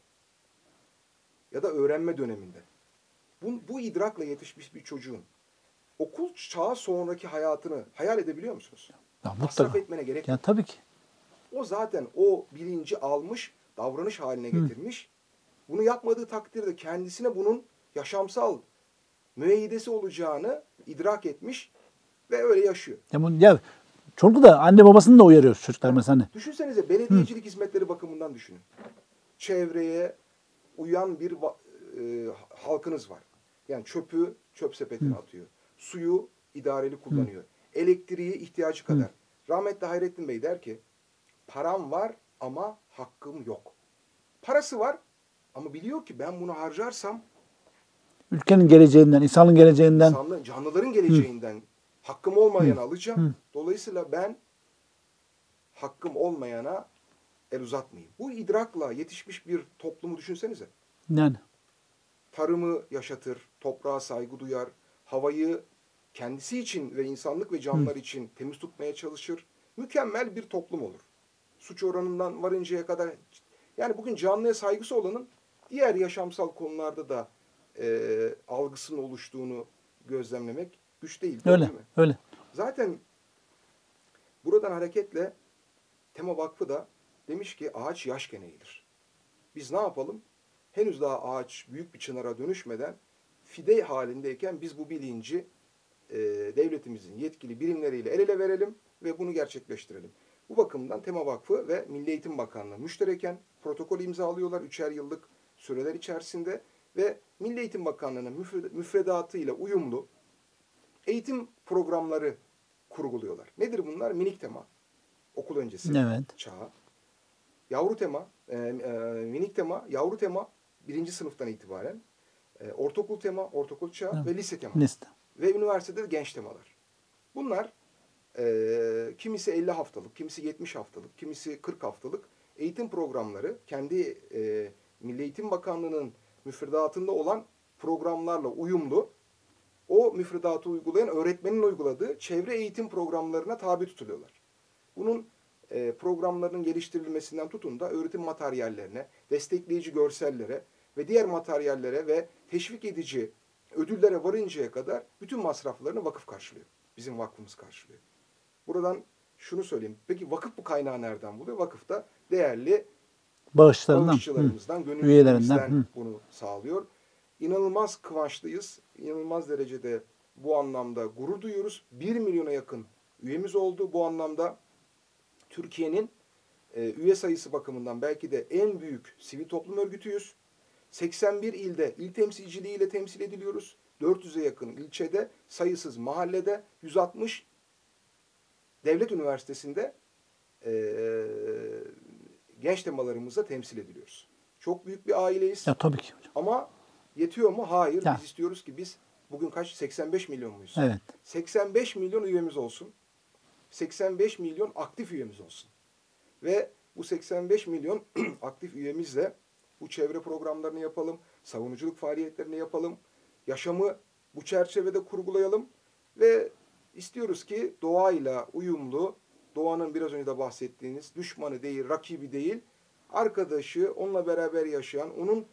ya da öğrenme döneminde bu idrakla yetişmiş bir çocuğun okul çağı sonraki hayatını hayal edebiliyor musunuz? Ya, Masraf etmene gerek yok. Ya, tabii ki. O zaten o bilinci almış, davranış haline getirmiş. Bunu yapmadığı takdirde kendisine bunun yaşamsal müeyyidesi olacağını idrak etmiş ve öyle yaşıyor. Ya çocuk da anne babasını da uyarıyor çocuklar mesela. Hani. Düşünsenize, belediyecilik hizmetleri bakımından düşünün. Çevreye uyan bir halkınız var. Yani çöpü çöp sepetine atıyor. Suyu idareli kullanıyor. Elektriği ihtiyacı kadar. Rahmetli Hayrettin Bey der ki, param var ama hakkım yok. Parası var ama biliyor ki ben bunu harcarsam Ülkenin geleceğinden, insanlığın geleceğinden. Canlıların geleceğinden hakkım olmayanı alacağım. Dolayısıyla ben hakkım olmayana el uzatmayayım. Bu idrakla yetişmiş bir toplumu düşünsenize. Yani. Tarımı yaşatır, toprağa saygı duyar, havayı kendisi için ve insanlık ve canlılar için temiz tutmaya çalışır. Mükemmel bir toplum olur. Suç oranından varıncaya kadar. Yani bugün canlıya saygısı olanın diğer yaşamsal konularda da algısının oluştuğunu gözlemlemek güç değil. Öyle, değil mi? öyle. Zaten buradan hareketle Tema Vakfı da demiş ki ağaç yaşken eğilir. Biz ne yapalım? Henüz daha ağaç büyük bir çınara dönüşmeden fide halindeyken biz bu bilinci devletimizin yetkili birimleriyle el ele verelim ve bunu gerçekleştirelim. Bu bakımdan Tema Vakfı ve Milli Eğitim Bakanlığı müştereken protokol imzalıyorlar 3'er yıllık süreler içerisinde ve Milli Eğitim Bakanlığı'nın müfredatıyla uyumlu eğitim programları kurguluyorlar. Nedir bunlar? Minik tema, okul öncesi çağı. Yavru tema, minik tema, yavru tema 1. sınıftan itibaren. Ortaokul tema, ortaokul çağı ve lise tema. Ve üniversitede de genç temalar. Bunlar kimisi 50 haftalık, kimisi 70 haftalık, kimisi 40 haftalık eğitim programları kendi Milli Eğitim Bakanlığı'nın müfredatında olan programlarla uyumlu, o müfredatı uygulayan öğretmenin uyguladığı çevre eğitim programlarına tabi tutuluyorlar. Bunun programlarının geliştirilmesinden tutun da öğretim materyallerine, destekleyici görsellere ve diğer materyallere ve teşvik edici ödüllere varıncaya kadar bütün masraflarını vakıf karşılıyor. Bizim vakfımız karşılıyor. Buradan şunu söyleyeyim. Peki vakıf bu kaynağı nereden buluyor? Vakıf da değerli bağışçılarımızdan, gönüllülerimizden bunu sağlıyor. İnanılmaz kıvançlıyız. İnanılmaz derecede bu anlamda gurur duyuyoruz. 1 milyona yakın üyemiz oldu. Bu anlamda Türkiye'nin üye sayısı bakımından belki de en büyük sivil toplum örgütüyüz. 81 ilde il temsilciliğiyle temsil ediliyoruz. 400'e yakın ilçede, sayısız mahallede, 160 devlet üniversitesinde genç temalarımızla temsil ediliyoruz. Çok büyük bir aileyiz. Ya tabii ki hocam. Ama yetiyor mu? Hayır. Ya. Biz istiyoruz ki biz bugün kaç? 85 milyon muyuz? Evet. 85 milyon üyemiz olsun. 85 milyon aktif üyemiz olsun. Ve bu 85 milyon aktif üyemizle bu çevre programlarını yapalım, savunuculuk faaliyetlerini yapalım, yaşamı bu çerçevede kurgulayalım ve istiyoruz ki doğayla uyumlu, doğanın biraz önce de bahsettiğiniz düşmanı değil, rakibi değil, arkadaşı, onunla beraber yaşayan, onun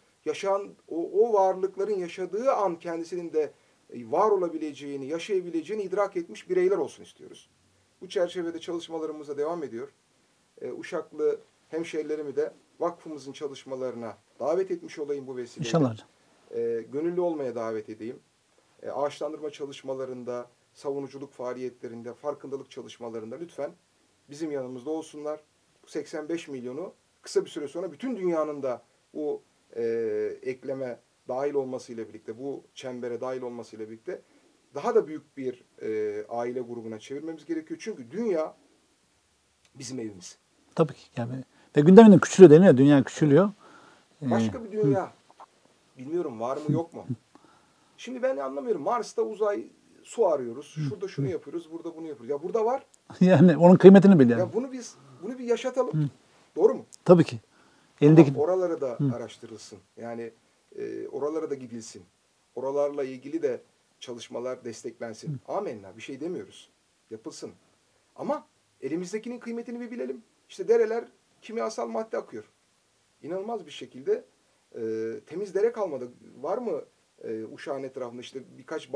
o varlıkların yaşadığı an kendisinin de var olabileceğini, yaşayabileceğini idrak etmiş bireyler olsun istiyoruz. Bu çerçevede çalışmalarımıza devam ediyor. Uşaklı hemşehrilerimi de vakfımızın çalışmalarına davet etmiş olayım bu vesileyle. İnşallah hocam. Gönüllü olmaya davet edeyim. Ağaçlandırma çalışmalarında, savunuculuk faaliyetlerinde, farkındalık çalışmalarında lütfen bizim yanımızda olsunlar. Bu 85 milyonu kısa bir süre sonra bütün dünyanın da bu ekleme dahil olmasıyla birlikte, bu çembere dahil olmasıyla birlikte daha da büyük bir aile grubuna çevirmemiz gerekiyor. Çünkü dünya bizim evimiz. Tabii ki. Yani, ve gündeminde küçülüyor deniyor. Dünya küçülüyor. Başka bir dünya. Bilmiyorum var mı yok mu? Şimdi ben anlamıyorum. Mars'ta uzay su arıyoruz. Şurada şunu yapıyoruz. Burada bunu yapıyoruz. Ya burada var. Yani onun kıymetini bil yani. Ya bunu bir yaşatalım. Doğru mu? Tabii ki. Elindeki Ama oralara da araştırılsın. Yani oralara da gidilsin. Oralarla ilgili de çalışmalar desteklensin. Amenna. Bir şey demiyoruz. Yapılsın. Ama elimizdekinin kıymetini bir bilelim. İşte dereler kimyasal madde akıyor. İnanılmaz bir şekilde temiz dere kalmadı. Var mı Uşak'ın etrafında işte birkaç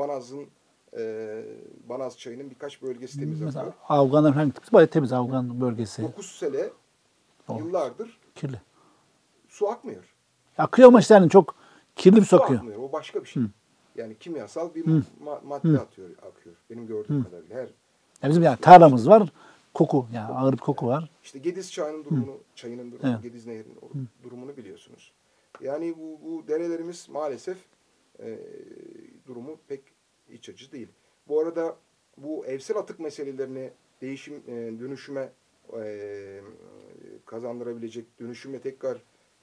Banaz çayının birkaç bölgesi temiz akıyor. mesela Afganlar falan gittik. Bayağı temiz Afgan bölgesi. 9 sene yıllardır Kirli. su akmıyor. Akıyor ama işte yani çok kirli bir su Su akıyor. akmıyor. O başka bir şey. Yani kimyasal bir madde akıyor. Benim gördüğüm kadarıyla. Yani bizim yani tarlamız var. Koku yani ağır bir koku var. İşte Gediz çayının durumunu, Evet. Gediz Nehri'nin durumunu biliyorsunuz. Yani bu derelerimiz maalesef durumu pek iç açıcı değil. Bu arada bu evsel atık meselelerini dönüşüme kazandırabilecek, dönüşüme tekrar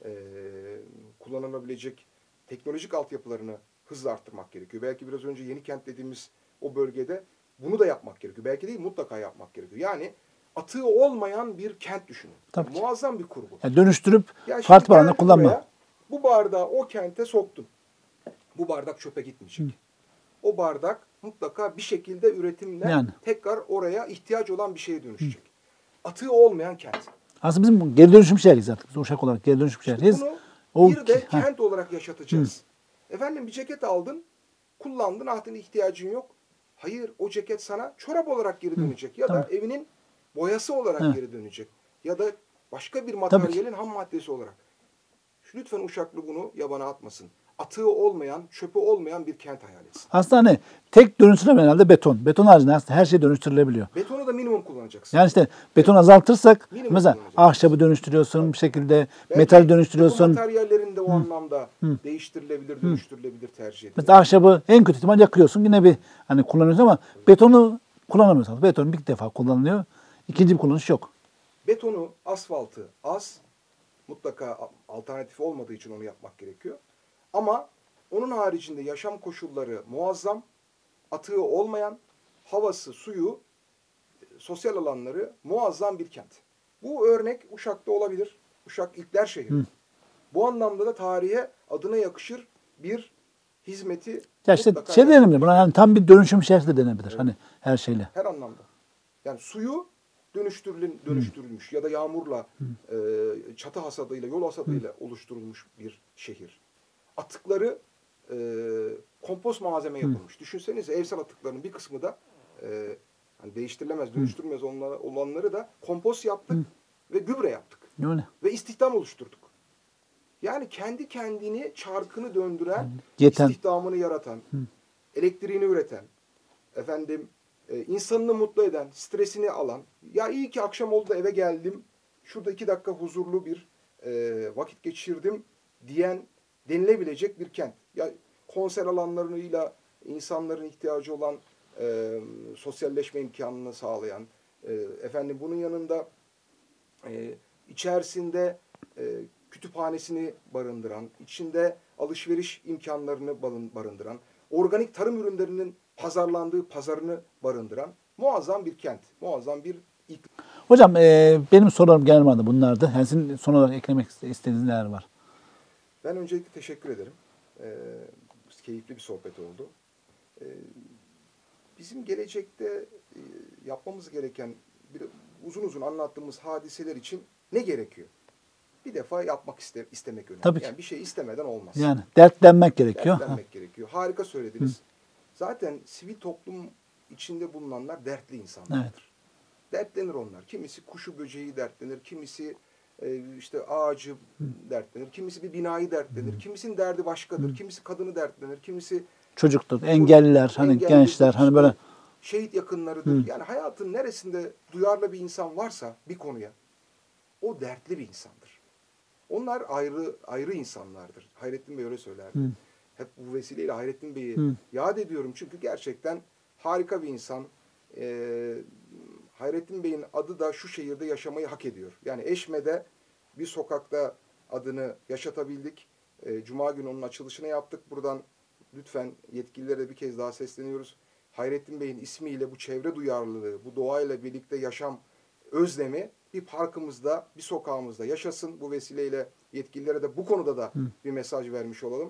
kullanılabilecek teknolojik altyapılarını hızla arttırmak gerekiyor. Belki biraz önce Yenikent dediğimiz o bölgede bunu da yapmak gerekiyor. Belki değil, mutlaka yapmak gerekiyor. Yani atığı olmayan bir kent düşünün. Tabii ki. Muazzam bir kurgu. Yani dönüştürüp Ya farklı bir alanda geldin kullanma. buraya, bu bardağı o kente soktun. Bu bardak çöpe gitmeyecek. O bardak mutlaka bir şekilde üretimle Yani. tekrar oraya ihtiyaç olan bir şeye dönüşecek. Atığı olmayan kent. Aslında bizim geri dönüşüm şehriyiz artık. Biz Uşak olarak geri dönüşüm şehriyiz. Bunu bir de kent olarak yaşatacağız. Efendim bir ceket aldın, kullandın, artık ihtiyacın yok. Hayır, o ceket sana çorap olarak geri dönecek. Ya da evinin boyası olarak geri dönecek. Ya da başka bir materyalin ham maddesi olarak. Lütfen Uşaklı bunu yabana atmasın. Atığı olmayan, çöpü olmayan bir kent hayal etsin. Aslında hani tek dönüştürülemeyen herhalde beton. Beton haricinde aslında her şey dönüştürülebiliyor. Betonu da minimum kullanacaksın. Yani işte beton azaltırsak Minimum mesela kullanacaksın. ahşabı dönüştürüyorsun bir şekilde, Belki metal dönüştürüyorsun. Bu materyallerin de o anlamda değiştirilebilir, dönüştürülebilir tercih edilir. Mesela ahşabı en kötü ihtimal yakıyorsun yine bir hani kullanıyorsun ama betonu kullanamıyorsun. Beton bir defa kullanılıyor. İkinci bir kullanış yok. Betonu, asfaltı az. Mutlaka alternatif olmadığı için onu yapmak gerekiyor. Ama onun haricinde yaşam koşulları muazzam, atığı olmayan, havası, suyu, sosyal alanları muazzam bir kent. Bu örnek Uşak'ta olabilir. Uşak ilkler şehri. Bu anlamda da tarihe adına yakışır bir hizmeti Ya işte mutlaka şey denebilir. Buna yani tam bir dönüşüm şehri de denebilir. Evet. Hani her şeyle. her anlamda. Yani suyu dönüştürülmüş ya da yağmurla, çatı hasadıyla, yol hasadıyla oluşturulmuş bir şehir. Atıkları kompost malzeme yapılmış. Düşünsenize evsel atıkların bir kısmı da hani değiştirilemez, dönüştürülmez olanları da kompost yaptık ve gübre yaptık. Öyle. Ve istihdam oluşturduk. Yani kendi kendini çarkını döndüren, Yeten. istihdamını yaratan, elektriğini üreten, insanını mutlu eden, stresini alan, ya iyi ki akşam oldu da eve geldim, şurada 2 dakika huzurlu bir vakit geçirdim denilebilecek bir kent. Ya konser alanlarıyla insanların ihtiyacı olan sosyalleşme imkanını sağlayan, bunun yanında içerisinde kütüphanesini barındıran, içinde alışveriş imkanlarını barındıran, organik tarım ürünlerinin pazarlandığı pazarını barındıran muazzam bir kent, muazzam bir iklim. Hocam benim sorularım gelmedi bunlardı. Yani sizin son olarak eklemek istediğiniz neler var? Ben öncelikle teşekkür ederim. Keyifli bir sohbet oldu. Bizim gelecekte yapmamız gereken, uzun uzun anlattığımız hadiseler için ne gerekiyor? Bir defa yapmak istemek önemli. Tabii ki. Yani bir şey istemeden olmaz. Yani dertlenmek gerekiyor. Dertlenmek gerekiyor. Harika söylediniz. Zaten sivil toplum içinde bulunanlar dertli insanlardır. Evet. Dertlenir onlar. Kimisi kuşu böceği dertlenir, kimisi işte ağacı dertlenir, kimisi bir binayı dertlenir, kimisinin derdi başkadır, kimisi kadını dertlenir, kimisi Çocuktur, engelliler, hani engellidir, gençler, hani böyle şehit yakınlarıdır. Yani hayatın neresinde duyarlı bir insan varsa bir konuya, o dertli bir insandır. Onlar ayrı insanlardır. Hayrettin Bey öyle söylerdi. Hep bu vesileyle Hayrettin Bey'i yad ediyorum. Çünkü gerçekten harika bir insan. Hayrettin Bey'in adı da şu şehirde yaşamayı hak ediyor. Yani Eşme'de bir sokakta adını yaşatabildik. Cuma günü onun açılışını yaptık. Buradan lütfen yetkililere bir kez daha sesleniyoruz. Hayrettin Bey'in ismiyle bu çevre duyarlılığı, bu doğayla birlikte yaşam özlemi bir parkımızda, bir sokağımızda yaşasın. Bu vesileyle yetkililere de bu konuda da bir mesaj vermiş olalım.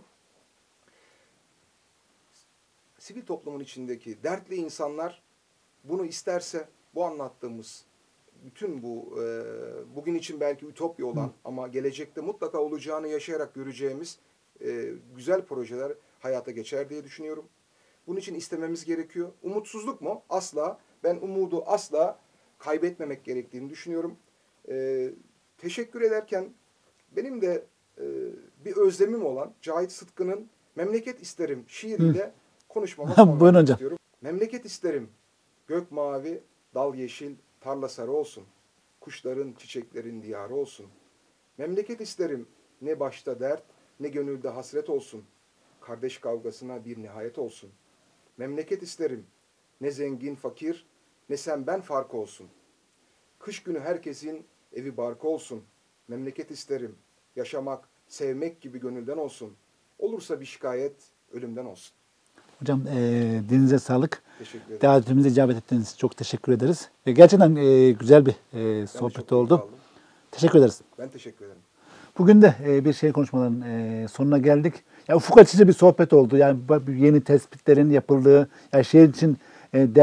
Sivil toplumun içindeki dertli insanlar bunu isterse bu anlattığımız bütün bu bugün için belki ütopya olan ama gelecekte mutlaka olacağını yaşayarak göreceğimiz güzel projeler hayata geçer diye düşünüyorum. Bunun için istememiz gerekiyor. Umutsuzluk mu? Asla. Ben umudu asla kaybetmemek gerektiğini düşünüyorum. Teşekkür ederken benim de bir özlemim olan Cahit Sıtkı'nın Memleket İsterim şiiriyle konuşmama sonlandırmak istiyorum. Memleket isterim, gök mavi, dal yeşil, tarla sarı olsun. Kuşların, çiçeklerin diyarı olsun. Memleket isterim, ne başta dert, ne gönülde hasret olsun. Kardeş kavgasına bir nihayet olsun. Memleket isterim, ne zengin fakir, ne sen ben farkı olsun. Kış günü herkesin evi barkı olsun. Memleket isterim, yaşamak, sevmek gibi gönülden olsun. Olursa bir şikayet, ölümden olsun. hocam dilinize sağlık. Teşekkür ederim. Davetimize icabet ettiğiniz için çok teşekkür ederiz. Gerçekten güzel bir sohbet oldu. Teşekkür ederiz. Ben teşekkür ederim. Bugün de bir şehir konuşmaların sonuna geldik. Ya, ufuk açıcı bir sohbet oldu. Yani yeni tespitlerin yapıldığı, yani şehir için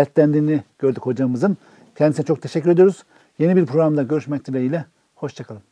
dertlendiğini gördük hocamızın. Kendisine çok teşekkür ediyoruz. Yeni bir programda görüşmek dileğiyle. Hoşça kalın.